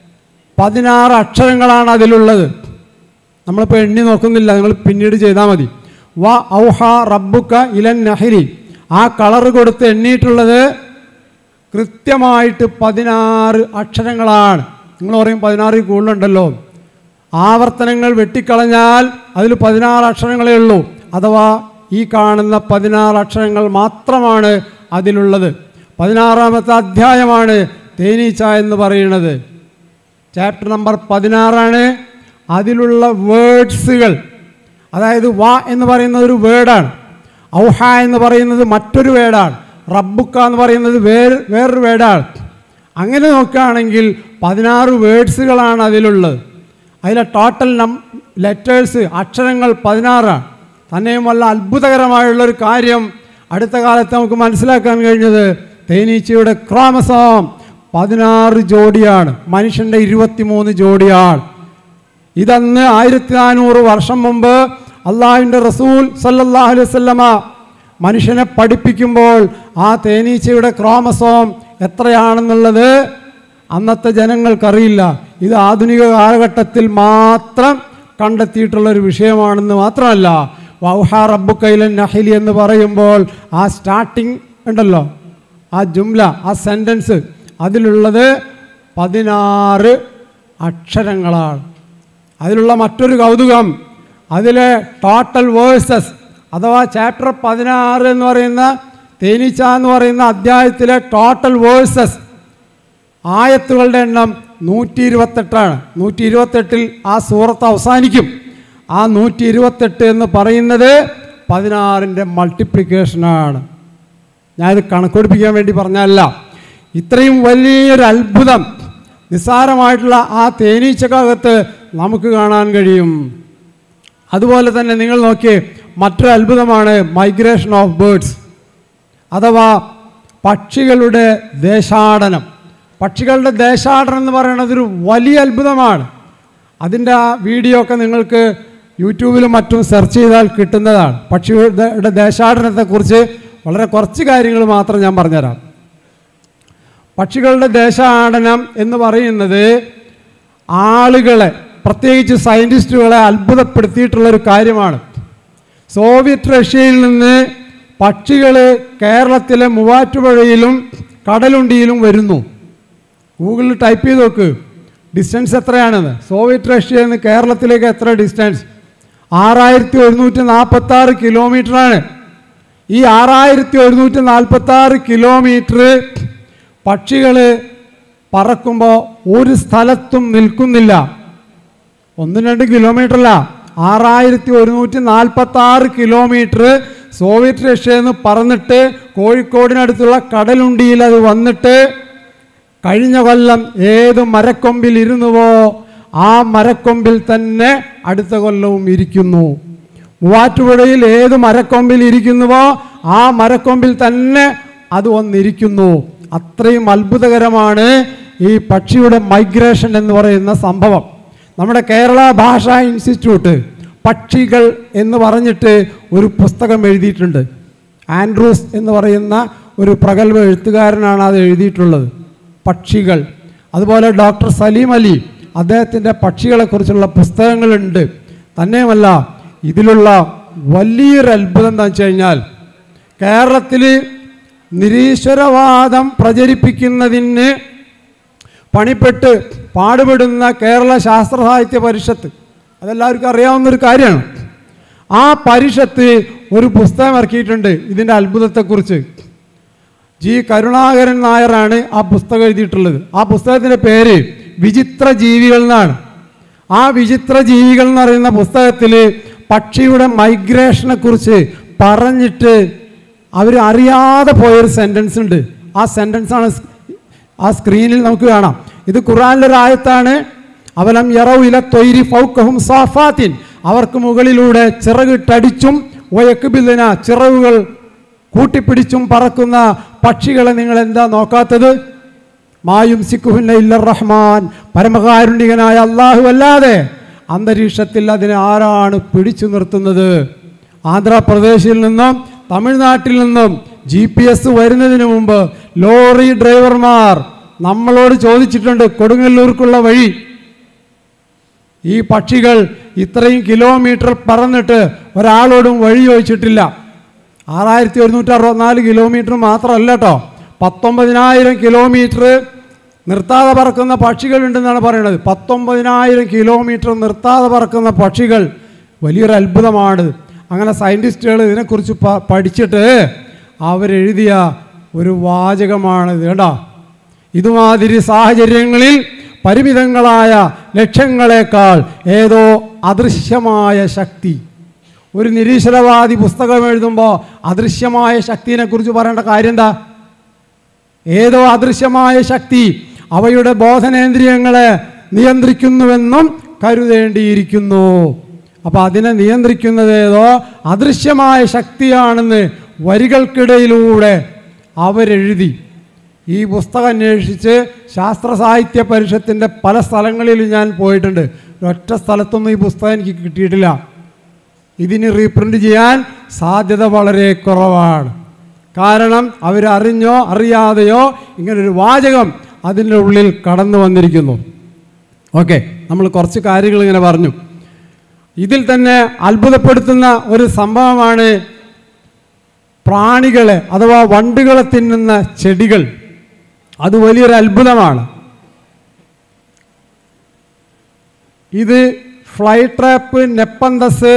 പതിനാറ് അക്ഷരങ്ങളാണ് അതിലുള്ളത്. നമ്മളിപ്പോൾ എണ്ണി നോക്കുന്നില്ല, നിങ്ങൾ പിന്നീട് ചെയ്താൽ മതി. വ ഔഹ റബ്ബുക ഇലൻ നഹ്ലി, ആ കളറ് കൊടുത്ത് എണ്ണിയിട്ടുള്ളത് കൃത്യമായിട്ട് പതിനാറ് അക്ഷരങ്ങളാണ്. നിങ്ങൾ പറയും പതിനാറിൽ കൂടുതലുണ്ടല്ലോ. ആവർത്തനങ്ങൾ വെട്ടിക്കളഞ്ഞാൽ അതിൽ പതിനാറ് അക്ഷരങ്ങളേ ഉള്ളൂ. അഥവാ ഈ കാണുന്ന പതിനാറ് അക്ഷരങ്ങൾ മാത്രമാണ് അതിലുള്ളത്. പതിനാറാമത്തെ അധ്യായമാണ് തേനീച്ച എന്ന് പറയുന്നത്. ചാപ്റ്റർ നമ്പർ പതിനാറാണ്. അതിലുള്ള വേർഡ്സുകൾ, അതായത് വ എന്ന് പറയുന്നത് ഒരു വേർഡാണ്, ഔഹ എന്ന് പറയുന്നത് മറ്റൊരു വേർഡാണ്, റബ്ബുക്ക എന്ന് പറയുന്നത് വേറെ വേറൊരു വേർഡാണ്. അങ്ങനെ നോക്കുകയാണെങ്കിൽ പതിനാറ് വേർഡ്സുകളാണ് അതിലുള്ളത്. അതിലെ ടോട്ടൽ നം ലെറ്റേഴ്സ് അക്ഷരങ്ങൾ പതിനാറാണ്. തന്നെയുമല്ല, അത്ഭുതകരമായുള്ളൊരു കാര്യം അടുത്ത കാലത്ത് നമുക്ക് മനസ്സിലാക്കാൻ കഴിഞ്ഞത് തേനീച്ചയുടെ ക്രോമസോം പതിനാറ് ജോഡിയാണ്, മനുഷ്യൻ്റെ ഇരുപത്തിമൂന്ന് ജോഡിയാണ്. ഇതന്ന് ആയിരത്തി നാനൂറ് വർഷം മുമ്പ് അള്ളാഹുവിൻ്റെ റസൂൽ സല്ലല്ലാഹു അലൈഹി വസല്ലമ മനുഷ്യനെ പഠിപ്പിക്കുമ്പോൾ ആ തേനീച്ചയുടെ ക്രോമസോം എത്രയാണെന്നുള്ളത് അന്നത്തെ ജനങ്ങൾക്കറിയില്ല. ഇത് ആധുനിക കാലഘട്ടത്തിൽ മാത്രം കണ്ടെത്തിയിട്ടുള്ളൊരു വിഷയമാണെന്ന് മാത്രമല്ല, വൗഹാ റബ്ബുക ഇലൻ നഹ്ലി എന്ന് പറയുമ്പോൾ ആ സ്റ്റാർട്ടിങ് ഉണ്ടല്ലോ, ആ ജുംല, ആ സെൻറ്റൻസ്, അതിലുള്ളത് പതിനാറ് അക്ഷരങ്ങളാണ്. അതിലുള്ള മറ്റൊരു കൗതുകം, അതിലെ ടോട്ടൽ വേഴ്സസ് അഥവാ ചാപ്റ്റർ പതിനാറ് എന്ന് പറയുന്ന തേനീച്ച എന്ന് പറയുന്ന അധ്യായത്തിലെ ടോട്ടൽ വേഴ്സസ് ആയത്തുകളുടെ എണ്ണം നൂറ്റി ഇരുപത്തെട്ടാണ്. നൂറ്റി ഇരുപത്തെട്ടിൽ ആ സൂറത്ത് അവസാനിക്കും. ആ നൂറ്റി ഇരുപത്തെട്ട് എന്ന് പറയുന്നത് പതിനാറിൻ്റെ മൾട്ടിപ്ലിക്കേഷനാണ്. ഞാനിത് കണക്കൊടുപ്പിക്കാൻ വേണ്ടി പറഞ്ഞല്ല. ഇത്രയും വലിയൊരു അത്ഭുതം നിസ്സാരമായിട്ടുള്ള ആ തേനീച്ചക്കകത്ത് നമുക്ക് കാണാൻ കഴിയും. അതുപോലെ തന്നെ നിങ്ങൾ നോക്കിയേ, മറ്റൊരു അത്ഭുതമാണ് മൈഗ്രേഷൻ ഓഫ് ബേർഡ്സ്, അഥവാ പക്ഷികളുടെ ദേശാടനം. പക്ഷികളുടെ ദേശാടനം എന്ന് പറയുന്നത് ഒരു വലിയ അത്ഭുതമാണ്. അതിൻ്റെ ആ വീഡിയോ ഒക്കെ നിങ്ങൾക്ക് യൂട്യൂബിലും മറ്റും സെർച്ച് ചെയ്താൽ കിട്ടുന്നതാണ്. പക്ഷികളുടെ ദേശാടനത്തെക്കുറിച്ച് വളരെ കുറച്ച് കാര്യങ്ങൾ മാത്രം ഞാൻ പറഞ്ഞുതരാം. പക്ഷികളുടെ ദേശാടനം എന്ന് പറയുന്നത് ആളുകളെ, പ്രത്യേകിച്ച് സയൻറ്റിസ്റ്റുകളെ അത്ഭുതപ്പെടുത്തിയിട്ടുള്ളൊരു കാര്യമാണ്. സോവിയറ്റ് റഷ്യയിൽ നിന്ന് പക്ഷികൾ കേരളത്തിലെ മൂവാറ്റുപുഴയിലും കടലുണ്ടിയിലും വരുന്നു. ഗൂഗിളിൽ ടൈപ്പ് ചെയ്ത് നോക്ക് ഡിസ്റ്റൻസ് എത്രയാണെന്ന്. സോവിയറ്റ് റഷ്യയിൽ നിന്ന് കേരളത്തിലേക്ക് എത്ര ഡിസ്റ്റൻസ്? ആറായിരത്തി ഒരുന്നൂറ്റി നാൽപ്പത്തി ആറ് കിലോമീറ്ററാണ്. ഈ ആറായിരത്തി ഒരുന്നൂറ്റി നാൽപ്പത്തി ആറ് കിലോമീറ്റർ പക്ഷികൾ പറക്കുമ്പോൾ ഒരു സ്ഥലത്തും നിൽക്കുന്നില്ല. ഒന്നും രണ്ട് കിലോമീറ്ററല്ല, ആറായിരത്തി ഒരുന്നൂറ്റി നാൽപ്പത്തി ആറ് കിലോമീറ്റർ സോവിയറ്റ് റഷ്യയിൽ നിന്ന് പറന്നിട്ട് കോഴിക്കോടിനടുത്തുള്ള കടലുണ്ടിയിൽ അത് വന്നിട്ട് കഴിഞ്ഞ കൊല്ലം ഏത് മരക്കൊമ്പിൽ ഇരുന്നുവോ ആ മരക്കൊമ്പിൽ തന്നെ അടുത്ത കൊല്ലവും ഇരിക്കുന്നു. മൂവാറ്റുപുഴയിൽ ഏത് മരക്കൊമ്പിൽ ഇരിക്കുന്നുവോ ആ മരക്കൊമ്പിൽ തന്നെ അത് വന്നിരിക്കുന്നു. അത്രയും അത്ഭുതകരമാണ് ഈ പക്ഷിയുടെ മൈഗ്രേഷൻ എന്ന് പറയുന്ന സംഭവം. നമ്മുടെ കേരള ഭാഷാ ഇൻസ്റ്റിറ്റ്യൂട്ട് പക്ഷികൾ എന്ന് പറഞ്ഞിട്ട് ഒരു പുസ്തകം എഴുതിയിട്ടുണ്ട്. ആൻഡ്രൂസ് എന്ന് പറയുന്ന ഒരു പ്രഗത്ഭ എഴുത്തുകാരനാണ് അത് എഴുതിയിട്ടുള്ളത്, പക്ഷികൾ. അതുപോലെ ഡോക്ടർ സലീം അലി, അദ്ദേഹത്തിൻ്റെ പക്ഷികളെക്കുറിച്ചുള്ള പുസ്തകങ്ങളുണ്ട്. തന്നെയുമല്ല, ഇതിലുള്ള വലിയൊരു അത്ഭുതം എന്താ വെച്ച് കഴിഞ്ഞാൽ, കേരളത്തിൽ നിരീശ്വരവാദം പ്രചരിപ്പിക്കുന്നതിന് പണിപ്പെട്ട് പാടുപെടുന്ന കേരള ശാസ്ത്ര സാഹിത്യ പരിഷത്ത്, അതെല്ലാവർക്കും അറിയാവുന്നൊരു കാര്യമാണ്. ആ പരിഷത്ത് ഒരു പുസ്തകം ഇറക്കിയിട്ടുണ്ട് ഇതിൻ്റെ അത്ഭുതത്തെക്കുറിച്ച്. ജി കരുണാകരൻ നായരാണ് ആ പുസ്തകം എഴുതിയിട്ടുള്ളത്. ആ പുസ്തകത്തിൻ്റെ പേര് വിചിത്ര ജീവികൾ എന്നാണ്. ആ വിചിത്ര ജീവികൾ എന്ന് പറയുന്ന പുസ്തകത്തിൽ പക്ഷിയുടെ മൈഗ്രേഷനെ കുറിച്ച് പറഞ്ഞിട്ട് അവർ അറിയാതെ പോയൊരു സെൻറ്റൻസ് ഉണ്ട്. ആ സെൻറ്റൻസാണ് ആ സ്ക്രീനിൽ നമുക്ക് കാണാം. ഇത് ഖുർആനിലൊരു ആയത്താണ്. അവലം യറൗ ഇല ത്വയ്രി ഫൗഖഹും സാഫാത്തിൻ, അവർക്ക് മുകളിലൂടെ ചിറകിട്ടടിച്ചും വയക്ബിദ്ന, ചിറകുകൾ കൂട്ടിപ്പിടിച്ചും പറക്കുന്ന പക്ഷികളെ നിങ്ങൾ എന്താ നോക്കാത്തത്? മായും സിക്കുഹുന്ന ഇല്ലർ റഹ്മാൻ, പരമകാരുണികനായ അള്ളാഹു അല്ലാതെ അന്തരീക്ഷത്തിൽ അതിനെ ആരാണ് പിടിച്ചു നിർത്തുന്നത്? ആന്ധ്രാപ്രദേശിൽ നിന്നും തമിഴ്നാട്ടിൽ നിന്നും ജി പി എസ് വരുന്നതിന് മുമ്പ് ലോറി ഡ്രൈവർമാർ നമ്മളോട് ചോദിച്ചിട്ടുണ്ട്, കൊടുങ്ങല്ലൂർക്കുള്ള വഴി. ഈ പക്ഷികൾ ഇത്രയും കിലോമീറ്റർ പറന്നിട്ട് ഒരാളോടും വഴി ചോദിച്ചിട്ടില്ല. ആറായിരത്തി ഒരുന്നൂറ്റി അറുപത്തിനാല് കിലോമീറ്റർ മാത്രമല്ല കേട്ടോ, പത്തൊമ്പതിനായിരം കിലോമീറ്റർ നിർത്താതെ പറക്കുന്ന പക്ഷികളുണ്ടെന്നാണ് പറയുന്നത്. പത്തൊമ്പതിനായിരം കിലോമീറ്റർ നിർത്താതെ പറക്കുന്ന പക്ഷികൾ വലിയൊരു അത്ഭുതമാണ്. അങ്ങനെ സയൻറ്റിസ്റ്റുകൾ ഇതിനെക്കുറിച്ച് പ പഠിച്ചിട്ട് അവരെഴുതിയ ഒരു വാചകമാണിത് കേട്ടോ. ഇതുമാതിരി സാഹചര്യങ്ങളിൽ പരിമിതങ്ങളായ ലക്ഷ്യങ്ങളെക്കാൾ ഏതോ അദൃശ്യമായ ശക്തി. ഒരു നിരീശ്വരവാദി പുസ്തകം എഴുതുമ്പോൾ അദൃശ്യമായ ശക്തിനെ കുറിച്ച് പറയേണ്ട കാര്യം എന്താ? ഏതോ അദൃശ്യമായ ശക്തി അവയുടെ ബോധനേന്ദ്രിയങ്ങളെ നിയന്ത്രിക്കുന്നുവെന്നും കരുതേണ്ടിയിരിക്കുന്നു. അപ്പം അതിനെ നിയന്ത്രിക്കുന്നത് ഏതോ അദൃശ്യമായ ശക്തിയാണെന്ന് വരികൾക്കിടയിലൂടെ അവരെഴുതി. ഈ പുസ്തകം അന്വേഷിച്ച് ശാസ്ത്ര സാഹിത്യ പരിഷത്തിൻ്റെ പല സ്ഥലങ്ങളിൽ ഞാൻ പോയിട്ടുണ്ട്. ഒറ്റ സ്ഥലത്തൊന്നും ഈ പുസ്തകം എനിക്ക് കിട്ടിയിട്ടില്ല. ഇതിന് റീപ്രിൻ്റ് ചെയ്യാൻ സാധ്യത വളരെ കുറവാണ്. കാരണം അവരറിഞ്ഞോ അറിയാതെയോ ഇങ്ങനൊരു വാചകം അതിൻ്റെ ഉള്ളിൽ കടന്നു വന്നിരിക്കുന്നു. ഓക്കെ, നമ്മൾ കുറച്ച് കാര്യങ്ങൾ ഇങ്ങനെ പറഞ്ഞു. ഇതിൽ തന്നെ അത്ഭുതപ്പെടുത്തുന്ന ഒരു സംഭവമാണ് പ്രാണികളെ അഥവാ വണ്ടുകളെ തിന്നുന്ന ചെടികൾ. അത് വലിയൊരു അത്ഭുതമാണ്. ഇത് ഫ്ലൈ ട്രാപ്പ്, നെപ്പന്തസ്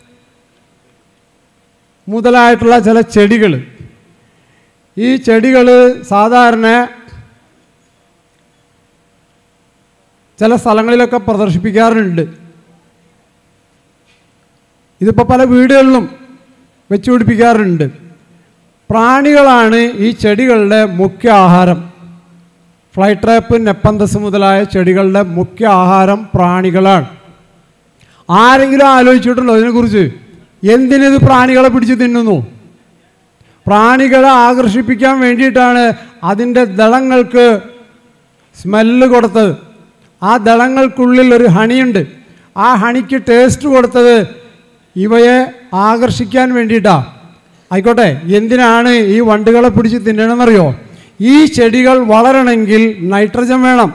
മുതലായിട്ടുള്ള ചില ചെടികൾ. ഈ ചെടികൾ സാധാരണ ചില സ്ഥലങ്ങളിലൊക്കെ പ്രദർശിപ്പിക്കാറുണ്ട്. ഇതിപ്പോൾ പല വീടുകളിലും വെച്ചു പിടിപ്പിക്കാറുണ്ട്. പ്രാണികളാണ് ഈ ചെടികളുടെ മുഖ്യ ആഹാരം. ഫ്ലൈ ട്രാപ്പ്, നെപ്പന്തസ് മുതലായ ചെടികളുടെ മുഖ്യ ആഹാരം പ്രാണികളാണ്. ആരെങ്കിലും ആലോചിച്ചിട്ടുണ്ടോ ഇതിനെക്കുറിച്ച്? എന്തിനിത് പ്രാണികളെ പിടിച്ച് തിന്നുന്നു? പ്രാണികളെ ആകർഷിപ്പിക്കാൻ വേണ്ടിയിട്ടാണ് അതിൻ്റെ ദളങ്ങൾക്ക് സ്മെല്ല് കൊടുത്തത്. ആ ദളങ്ങൾക്കുള്ളിൽ ഒരു ഹണിയുണ്ട്. ആ ഹണിക്ക് ടേസ്റ്റ് കൊടുത്തത് ഇവയെ ആകർഷിക്കാൻ വേണ്ടിയിട്ടാണ്. ആയിക്കോട്ടെ, എന്തിനാണ് ഈ വണ്ടുകളെ പിടിച്ച് തിന്നണമെന്നറിയോ? ഈ ചെടികൾ വളരണമെങ്കിൽ നൈട്രജൻ വേണം.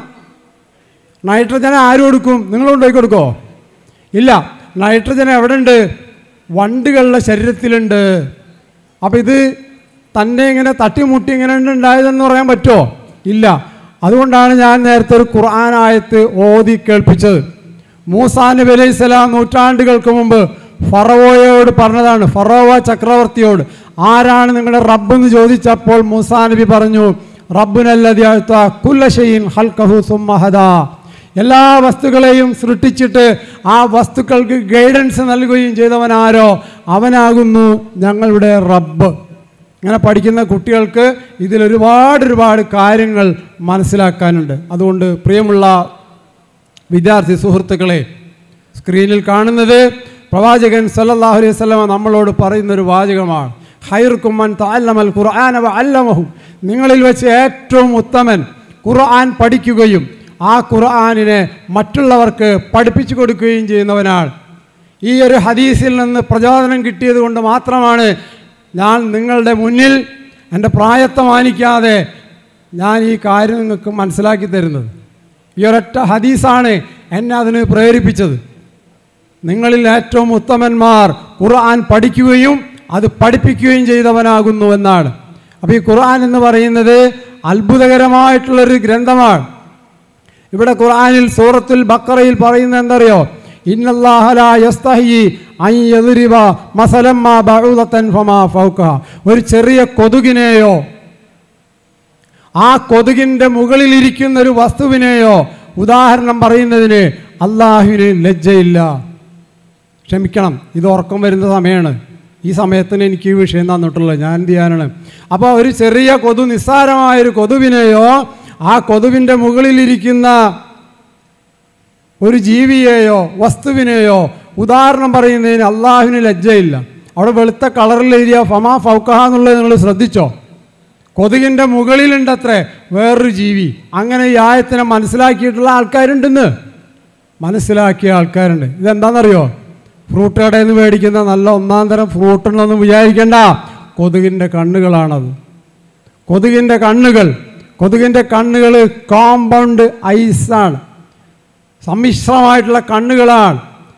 നൈട്രജൻ ആരും കൊടുക്കും? നിങ്ങൾ കൊണ്ടുപോയി കൊടുക്കോ? ഇല്ല. നൈട്രജൻ എവിടെ ഉണ്ട്? വണ്ടുകളുടെ ശരീരത്തിലുണ്ട്. അപ്പം ഇത് തന്നെ ഇങ്ങനെ തട്ടിമുട്ടി ഇങ്ങനെ ഉണ്ടായതെന്ന് പറയാൻ പറ്റുമോ? ഇല്ല. അതുകൊണ്ടാണ് ഞാൻ നേരത്തെ ഒരു ഖുർആൻ ആയത്ത് ഓതി കേൾപ്പിച്ചത്. മൂസാ നബി അലൈഹി സ്വലാം നൂറ്റാണ്ടുകൾക്ക് മുമ്പ് ഫറവോയോട് പറഞ്ഞതാണ്, ഫറോവ ചക്രവർത്തിയോട്, ആരാണ് നിങ്ങളുടെ റബ്ബ് എന്ന് ചോദിച്ചപ്പോൾ മൂസാ നബി പറഞ്ഞു, റബ്ബുനല്ലദീ അഅ്താ കുല്ല ശൈഇൻ ഖൽഖഹു സുമ്മ ഹദാ. എല്ലാ വസ്തുക്കളെയും സൃഷ്ടിച്ചിട്ട് ആ വസ്തുക്കൾക്ക് ഗൈഡൻസ് നൽകുകയും ചെയ്തവനാരോ അവനാകുന്നു ഞങ്ങളുടെ റബ്ബ്. ഇങ്ങനെ പഠിക്കുന്ന കുട്ടികൾക്ക് ഇതിലൊരുപാട് ഒരുപാട് കാര്യങ്ങൾ മനസ്സിലാക്കാനുണ്ട്. അതുകൊണ്ട് പ്രിയമുള്ള വിദ്യാർത്ഥി സുഹൃത്തുക്കളെ, സ്ക്രീനിൽ കാണുന്നത് പ്രവാചകൻ സല്ലല്ലാഹു അലൈഹി വസല്ലം നമ്മളോട് പറയുന്നൊരു വാചകമാണ്. ഖൈറുക്കും മൻ തഅല്ലമൽ ഖുർആന വഅല്ലമഹു. നിങ്ങളിൽ വെച്ച് ഏറ്റവും ഉത്തമൻ ഖുർആൻ പഠിക്കുകയും ആ ഖുർആനിനെ മറ്റുള്ളവർക്ക് പഠിപ്പിച്ചു കൊടുക്കുകയും ചെയ്യുന്നവനാണ്. ഈ ഒരു ഹദീസിൽ നിന്ന് പ്രചോദനം കിട്ടിയത് കൊണ്ട് മാത്രമാണ് ഞാൻ നിങ്ങളുടെ മുന്നിൽ എൻ്റെ പ്രായത്തെ മാനിക്കാതെ ഞാൻ ഈ കാര്യം നിങ്ങൾക്ക് മനസ്സിലാക്കി തരുന്നത്. ഈ ഒരൊറ്റ ഹദീസാണ് എന്നെ അതിന് പ്രേരിപ്പിച്ചത്. നിങ്ങളിൽ ഏറ്റവും ഉത്തമന്മാർ ഖുർആൻ പഠിക്കുകയും അത് പഠിപ്പിക്കുകയും ചെയ്തവനാകുന്നു എന്നാണ്. അപ്പോൾ ഈ ഖുർആൻ എന്ന് പറയുന്നത് അത്ഭുതകരമായിട്ടുള്ളൊരു ഗ്രന്ഥമാണ്. ഇവിടെ ഖുർആനിൽ സൂറത്തുൽ ബഖറയിൽ പറയുന്നത് എന്തറിയോ? ഇന്നല്ലാഹ ലാ യസ്തഹി അൻ യദ്രിബ മസലൻ മാ ബഉദതൻ ഫമാ ഫൗഖഹ. ഒരു ചെറിയ കൊതുകിനെയോ ആ കൊതുകിൻ്റെ മുകളിലിരിക്കുന്ന ഒരു വസ്തുവിനെയോ ഉദാഹരണം പറയുന്നതിന് അള്ളാഹുവിന് ലജ്ജയില്ല. ക്ഷമിക്കണം, ഇത് ഉറക്കം വരുന്ന സമയമാണ്. ഈ സമയത്തിന് എനിക്ക് ഈ വിഷയം തന്നിട്ടുള്ളത്, ഞാൻ എന്ത് ചെയ്യാനാണ്? അപ്പോൾ ഒരു ചെറിയ കൊതു, നിസ്സാരമായൊരു കൊതുവിനെയോ ആ കൊതുവിൻ്റെ മുകളിലിരിക്കുന്ന ഒരു ജീവിയെയോ വസ്തുവിനെയോ ഉദാഹരണം പറയുന്നതിന് അള്ളാഹുവിന് ലജ്ജയില്ല. അവിടെ വെളുത്ത കളറിൽ എഴുതിയ ഫമാ ഫൗക്കഹ എന്നുള്ളത് നിങ്ങൾ ശ്രദ്ധിച്ചോ? കൊതുകിൻ്റെ മുകളിലുണ്ടത്രേ വേറൊരു ജീവി. അങ്ങനെ ഈ ആയത്തിനെ മനസ്സിലാക്കിയിട്ടുള്ള ആൾക്കാരുണ്ടെന്ന്, മനസ്സിലാക്കിയ ആൾക്കാരുണ്ട്. ഇതെന്താണെന്നറിയോ? ഫ്രൂട്ട് കടയിൽ നിന്ന് മേടിക്കുന്ന നല്ല ഒന്നാം തരം ഫ്രൂട്ട് ഉണ്ടെന്ന് വിചാരിക്കേണ്ട, കൊതുകിൻ്റെ കണ്ണുകളാണത്. കൊതുകിൻ്റെ കണ്ണുകൾ കൊതുകിൻ്റെ കണ്ണുകൾ കോമ്പൗണ്ട് ഐസാണ്, സമ്മിശ്രമായിട്ടുള്ള കണ്ണുകളാണ്.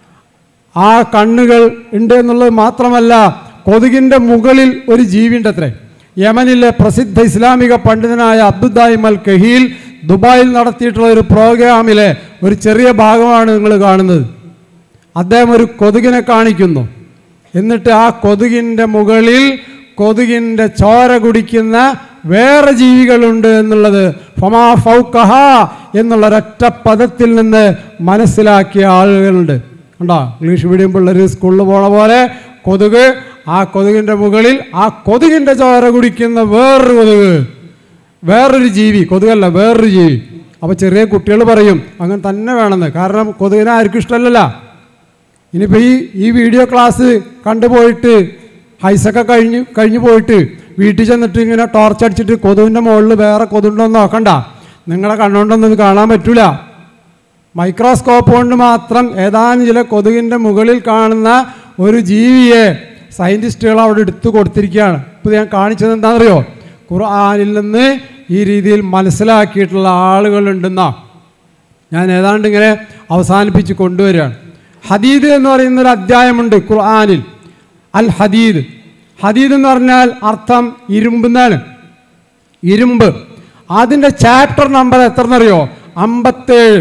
ആ കണ്ണുകൾ ഉണ്ട് എന്നുള്ളത് മാത്രമല്ല, കൊതുകിൻ്റെ മുകളിൽ ഒരു ജീവിയുണ്ട് അത്രേ. യമനിലെ പ്രസിദ്ധ ഇസ്ലാമിക പണ്ഡിതനായ അബ്ദുദ്ദായിം അൽ കഹീൽ ദുബായിൽ നടത്തിയിട്ടുള്ള ഒരു പ്രോഗ്രാമിലെ ഒരു ചെറിയ ഭാഗമാണ് നിങ്ങൾ കാണുന്നത്. അദ്ദേഹം ഒരു കൊതുകിനെ കാണിക്കുന്നു. എന്നിട്ട് ആ കൊതുകിൻ്റെ മുകളിൽ കൊതുകിൻ്റെ ചോര കുടിക്കുന്ന വേറെ ജീവികളുണ്ട് എന്നുള്ളത് ഫമാ ഫൗക്കഹ എന്നുള്ള ഒരൊറ്റ പദത്തിൽ നിന്ന് മനസ്സിലാക്കിയ ആളുകളുണ്ട്. കണ്ടോ? ഇംഗ്ലീഷ് മീഡിയം പിള്ളേർ സ്കൂളിൽ പോണ പോലെ കൊതുക്, ആ കൊതുകിൻ്റെ മുകളിൽ ആ കൊതുകിൻ്റെ ചോര കുടിക്കുന്ന വേറൊരു കൊതുക്, വേറൊരു ജീവി, കൊതുകല്ല വേറൊരു ജീവി. അപ്പോൾ ചെറിയ കുട്ടികൾ പറയും അങ്ങനെ തന്നെ വേണമെന്ന്, കാരണം കൊതുകിനെ ആർക്കും ഇഷ്ടമല്ലല്ലോ. ഇനിയിപ്പോൾ ഈ ഈ വീഡിയോ ക്ലാസ് കണ്ടുപോയിട്ട് ഹൈസൊക്കെ കഴിഞ്ഞ് കഴിഞ്ഞ് പോയിട്ട് വീട്ടിൽ ചെന്നിട്ട് ഇങ്ങനെ ടോർച്ച് അടിച്ചിട്ട് കൊതുവിൻ്റെ മുകളിൽ വേറെ കൊതുണ്ടോന്ന് നോക്കണ്ട, നിങ്ങളെ കണ്ണുകൊണ്ടൊന്നും ഇത് കാണാൻ പറ്റില്ല. മൈക്രോസ്കോപ്പ് കൊണ്ട് മാത്രം ഏതാനും ചില കൊതുകിൻ്റെ മുകളിൽ കാണുന്ന ഒരു ജീവിയെ സയൻറ്റിസ്റ്റുകൾ അവിടെ എടുത്തു കൊടുത്തിരിക്കുകയാണ്. ഇപ്പോൾ ഞാൻ കാണിച്ചത് എന്താണെന്നറിയോ? ഖുർആനിൽ നിന്ന് ഈ രീതിയിൽ മനസ്സിലാക്കിയിട്ടുള്ള ആളുകളുണ്ടെന്നാ ഞാൻ ഏതാണ്ട് ഇങ്ങനെ അവസാനിപ്പിച്ച് കൊണ്ടുവരികയാണ്. ഹദീദ് എന്ന് പറയുന്നൊരു അധ്യായമുണ്ട് ഖുർആനിൽ, അൽ ഹദീദ്. ഹദീദ് എന്ന് പറഞ്ഞാൽ അർത്ഥം ഇരുമ്പെന്നാണ്, ഇരുമ്പ്. അതിൻ്റെ ചാപ്റ്റർ നമ്പർ എത്രയെന്നറിയോ? അമ്പത്തേഴ്,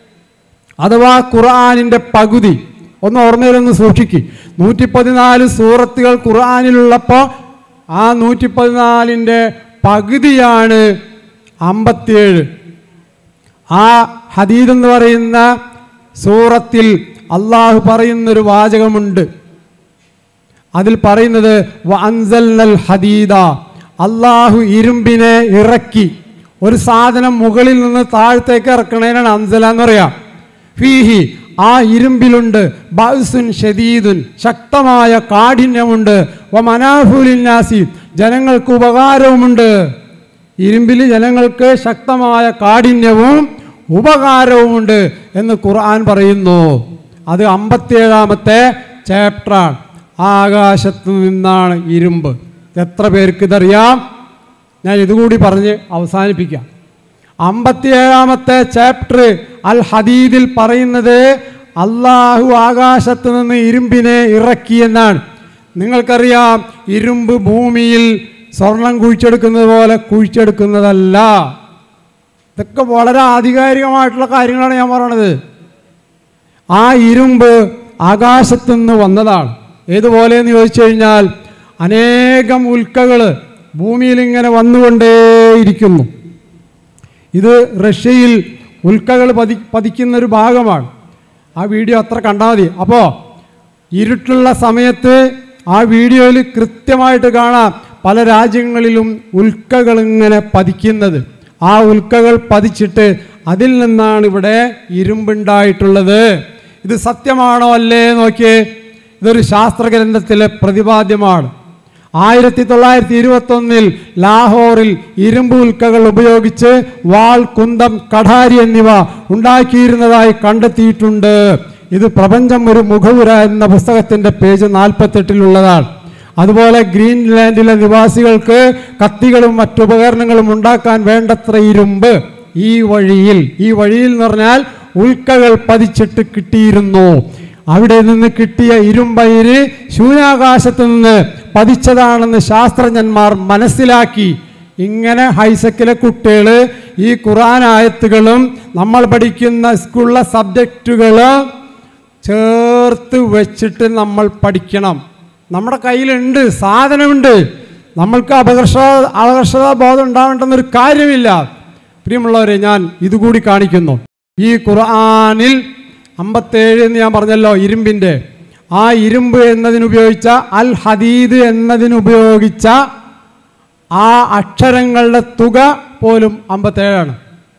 അഥവാ ഖുർആനിൻ്റെ പകുതി. ഒന്ന് ഓർമ്മയിലൊന്ന് സൂക്ഷിക്ക്. നൂറ്റി പതിനാല് സൂറത്തുകൾ ഖുർആനിലുള്ളപ്പോൾ ആ നൂറ്റി പതിനാലിൻ്റെ പകുതിയാണ് അമ്പത്തിയേഴ്. ആ ഹദീദ് എന്ന് പറയുന്ന സൂറത്തിൽ അള്ളാഹു പറയുന്നൊരു വാചകമുണ്ട്. അതിൽ പറയുന്നത് വഅൻസൽനൽ ഹദീദ, അള്ളാഹു ഇരുമ്പിനെ ഇറക്കി. ഒരു സാധനം മുകളിൽ നിന്ന് താഴത്തേക്ക് ഇറക്കണേനാണ് അൻസല എന്ന് പറയാം. ഫീഹി, ആ ഇരുമ്പിലുണ്ട് ബഅ്സുൻ ഷദീദുൻ, ശക്തമായ കാഠിന്യമുണ്ട്. വമനാഫുലിന്നാസി, ജനങ്ങൾക്ക് ഉപകാരവുമുണ്ട്. ഇരുമ്പിൽ ജനങ്ങൾക്ക് ശക്തമായ കാഠിന്യവും ഉപകാരവുമുണ്ട് എന്ന് ഖുർആൻ പറയുന്നു. അത് അമ്പത്തിയേഴാമത്തെ ചാപ്റ്ററാണ്. ആകാശത്ത് നിന്നാണ് ഇരുമ്പ്. എത്ര പേർക്ക് ഇതറിയാം? ഞാൻ ഇതുകൂടി പറഞ്ഞ് അവസാനിപ്പിക്കാം. അമ്പത്തിയേഴാമത്തെ ചാപ്റ്റർ അൽ ഹദീദിൽ പറയുന്നത് അള്ളാഹു ആകാശത്ത് നിന്ന് ഇരുമ്പിനെ ഇറക്കിയെന്നാണ്. നിങ്ങൾക്കറിയാം, ഇരുമ്പ് ഭൂമിയിൽ സ്വർണം കുഴിച്ചെടുക്കുന്നത് പോലെ കുഴിച്ചെടുക്കുന്നതല്ല. ഇതൊക്കെ വളരെ ആധികാരികമായിട്ടുള്ള കാര്യങ്ങളാണ് ഞാൻ പറയണത്. ആ ഇരുമ്പ് ആകാശത്ത് നിന്ന് വന്നതാണ്. ഏതുപോലെയെന്ന് ചോദിച്ചു കഴിഞ്ഞാൽ അനേകം ഉൽക്കകൾ ഭൂമിയിൽ ഇങ്ങനെ വന്നുകൊണ്ടേയിരിക്കുന്നു. ഇത് റഷ്യയിൽ ഉൽക്കകൾ പതി പതിക്കുന്നൊരു ഭാഗമാണ്. ആ വീഡിയോ അത്ര കണ്ടാൽ മതി. അപ്പോൾ ഇരുട്ടുള്ള സമയത്ത് ആ വീഡിയോയിൽ കൃത്യമായിട്ട് കാണാം പല രാജ്യങ്ങളിലും ഉൽക്കകൾ ഇങ്ങനെ പതിക്കുന്നത്. ആ ഉൽക്കകൾ പതിച്ചിട്ട് അതിൽ നിന്നാണ് ഇവിടെ ഇരുമ്പുണ്ടായിട്ടുള്ളത്. ഇത് സത്യമാണോ അല്ലേ നോക്കിയേ. ഇതൊരു ശാസ്ത്രഗ്രന്ഥത്തിലെ പ്രതിപാദ്യമാണ്. ആയിരത്തി തൊള്ളായിരത്തി ഇരുപത്തി ഒന്നിൽ ലാഹോറിൽ ഇരുമ്പ് ഉൽക്കകൾ ഉപയോഗിച്ച് വാൾ, കുന്തം, കഠാരി എന്നിവ ഉണ്ടാക്കിയിരുന്നതായി കണ്ടെത്തിയിട്ടുണ്ട്. ഇത് പ്രപഞ്ചം ഒരു മുഖവുര എന്ന പുസ്തകത്തിൻ്റെ പേജ് നാൽപ്പത്തെട്ടിലുള്ളതാണ്. അതുപോലെ ഗ്രീൻലാൻഡിലെ നിവാസികൾക്ക് കത്തികളും മറ്റുപകരണങ്ങളും ഉണ്ടാക്കാൻ വേണ്ടത്ര ഇരുമ്പ് ഈ വഴിയിൽ ഈ വഴിയിൽ എന്ന് പറഞ്ഞാൽ ഉൽക്കകൾ പതിച്ചിട്ട് കിട്ടിയിരുന്നു. അവിടെ നിന്ന് കിട്ടിയ ഇരുമ്പയിര് ശൂന്യാകാശത്ത് നിന്ന് പതിച്ചതാണെന്ന് ശാസ്ത്രജ്ഞന്മാർ മനസ്സിലാക്കി. ഇങ്ങനെ ഹൈസെക്കിലെ കുട്ടികൾ ഈ ഖുർആൻ ആയത്തുകളും നമ്മൾ പഠിക്കുന്ന സ്കൂളിലെ സബ്ജക്റ്റുകളും ചേർത്ത് വെച്ചിട്ട് നമ്മൾ പഠിക്കണം. നമ്മുടെ കയ്യിലുണ്ട്, സാധനമുണ്ട്. നമ്മൾക്ക് അപകർഷ അപകർഷതാ ബോധം ഉണ്ടാവേണ്ടെന്നൊരു കാര്യമില്ല. പ്രിയമുള്ളവരെ, ഞാൻ ഇതുകൂടി കാണിക്കുന്നു. ഈ ഖുർആനിൽ അമ്പത്തേഴ് എന്ന് ഞാൻ പറഞ്ഞല്ലോ ഇരുമ്പിൻ്റെ, ആ ഇരുമ്പ് എന്നതിനുപയോഗിച്ച അൽ ഹദീദ് എന്നതിനുപയോഗിച്ച ആ അക്ഷരങ്ങളുടെ തുക പോലും അമ്പത്തേഴാണ്.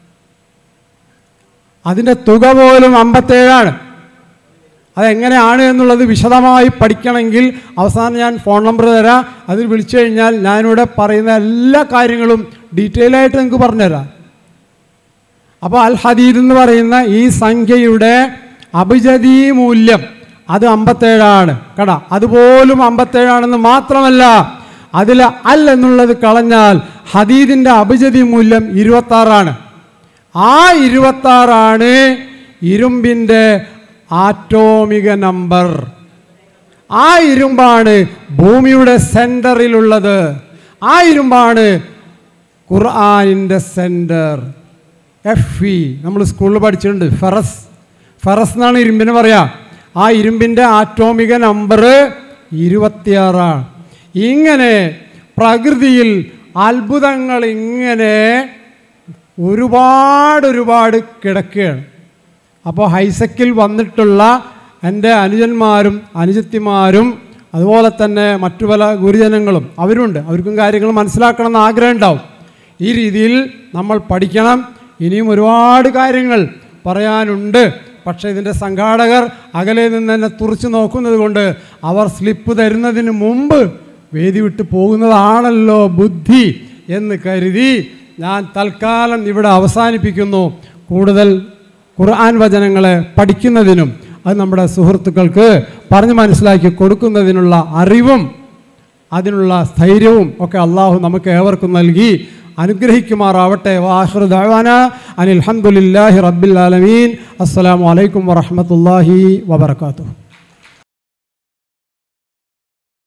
അതിൻ്റെ തുക പോലും അമ്പത്തേഴാണ്. അതെങ്ങനെയാണ് എന്നുള്ളത് വിശദമായി പഠിക്കണമെങ്കിൽ അവസാനം ഞാൻ ഫോൺ നമ്പർ തരാം. അതിൽ വിളിച്ചു കഴിഞ്ഞാൽ ഞാനിവിടെ പറയുന്ന എല്ലാ കാര്യങ്ങളും ഡീറ്റെയിൽ ആയിട്ട് നിങ്ങൾക്ക് പറഞ്ഞുതരാം. അപ്പോൾ അൽ ഹദീദ് എന്ന് പറയുന്ന ഈ സംഖ്യയുടെ അഭിജദീ മൂല്യം അത് അമ്പത്തേഴാണ്. കട അതുപോലും അമ്പത്തേഴാണെന്ന് മാത്രമല്ല, അതിൽ അൽ എന്നുള്ളത് കളഞ്ഞാൽ ഹദീദിൻ്റെ അഭിജദീ മൂല്യം ഇരുപത്താറാണ്. ആ ഇരുപത്താറാണ് ഇരുമ്പിൻ്റെ ആറ്റോമിക നമ്പർ. ആ ഇരുമ്പാണ് ഭൂമിയുടെ സെൻറ്ററിലുള്ളത്. ആ ഇരുമ്പാണ് ഖുർആനിൻ്റെ സെൻറ്റർ. എഫ് ഇ നമ്മൾ സ്കൂളിൽ പഠിച്ചിട്ടുണ്ട്. ഫെറസ് ഫെറസ് എന്നാണ് ഇരുമ്പിന് പറയാം. ആ ഇരുമ്പിൻ്റെ ആറ്റോമിക നമ്പർ ഇരുപത്തിയാറാണ്. ഇങ്ങനെ പ്രകൃതിയിൽ അത്ഭുതങ്ങൾ ഇങ്ങനെ ഒരുപാട് ഒരുപാട് കിടക്കുകയാണ്. അപ്പോൾ ഹൈസക്കിൽ വന്നിട്ടുള്ള എൻ്റെ അനുജന്മാരും അനുജത്തിമാരും അതുപോലെ തന്നെ മറ്റു പല ഗുരുജനങ്ങളും അവരുണ്ട്. അവർക്കും കാര്യങ്ങൾ മനസ്സിലാക്കണം എന്ന് ആഗ്രഹം ഉണ്ടാവും. ഈ രീതിയിൽ നമ്മൾ പഠിക്കണം. ഇനിയും ഒരുപാട് കാര്യങ്ങൾ പറയാനുണ്ട്. പക്ഷേ ഇതിൻ്റെ സംഘാടകർ അകലെ നിന്ന് തന്നെ തുറച്ചു നോക്കുന്നത് കൊണ്ട് അവർ സ്ലിപ്പ് തരുന്നതിന് മുമ്പ് വേദി വിട്ട് പോകുന്നതാണല്ലോ ബുദ്ധി എന്ന് കരുതി ഞാൻ തൽക്കാലം ഇവിടെ അവസാനിപ്പിക്കുന്നു. കൂടുതൽ ഖുർആൻ വചനങ്ങളെ പഠിക്കുന്നതിനും അത് നമ്മുടെ സുഹൃത്തുക്കൾക്ക് പറഞ്ഞ് മനസ്സിലാക്കി കൊടുക്കുന്നതിനുള്ള അറിവും അതിനുള്ള സ്ഥൈര്യവും ഒക്കെ അള്ളാഹു നമുക്ക് ഏവർക്കും നൽകി അനുഗ്രഹിക്കുമാറാവട്ടെ. വാഹിറു ദഅ്വാനാ അനിൽ ഹംദുലില്ലാഹി റബ്ബിൽ ആലമീൻ. അസ്സലാമു അലൈക്കും വറഹ്മത്തുള്ളാഹി വബറകാതുഹു.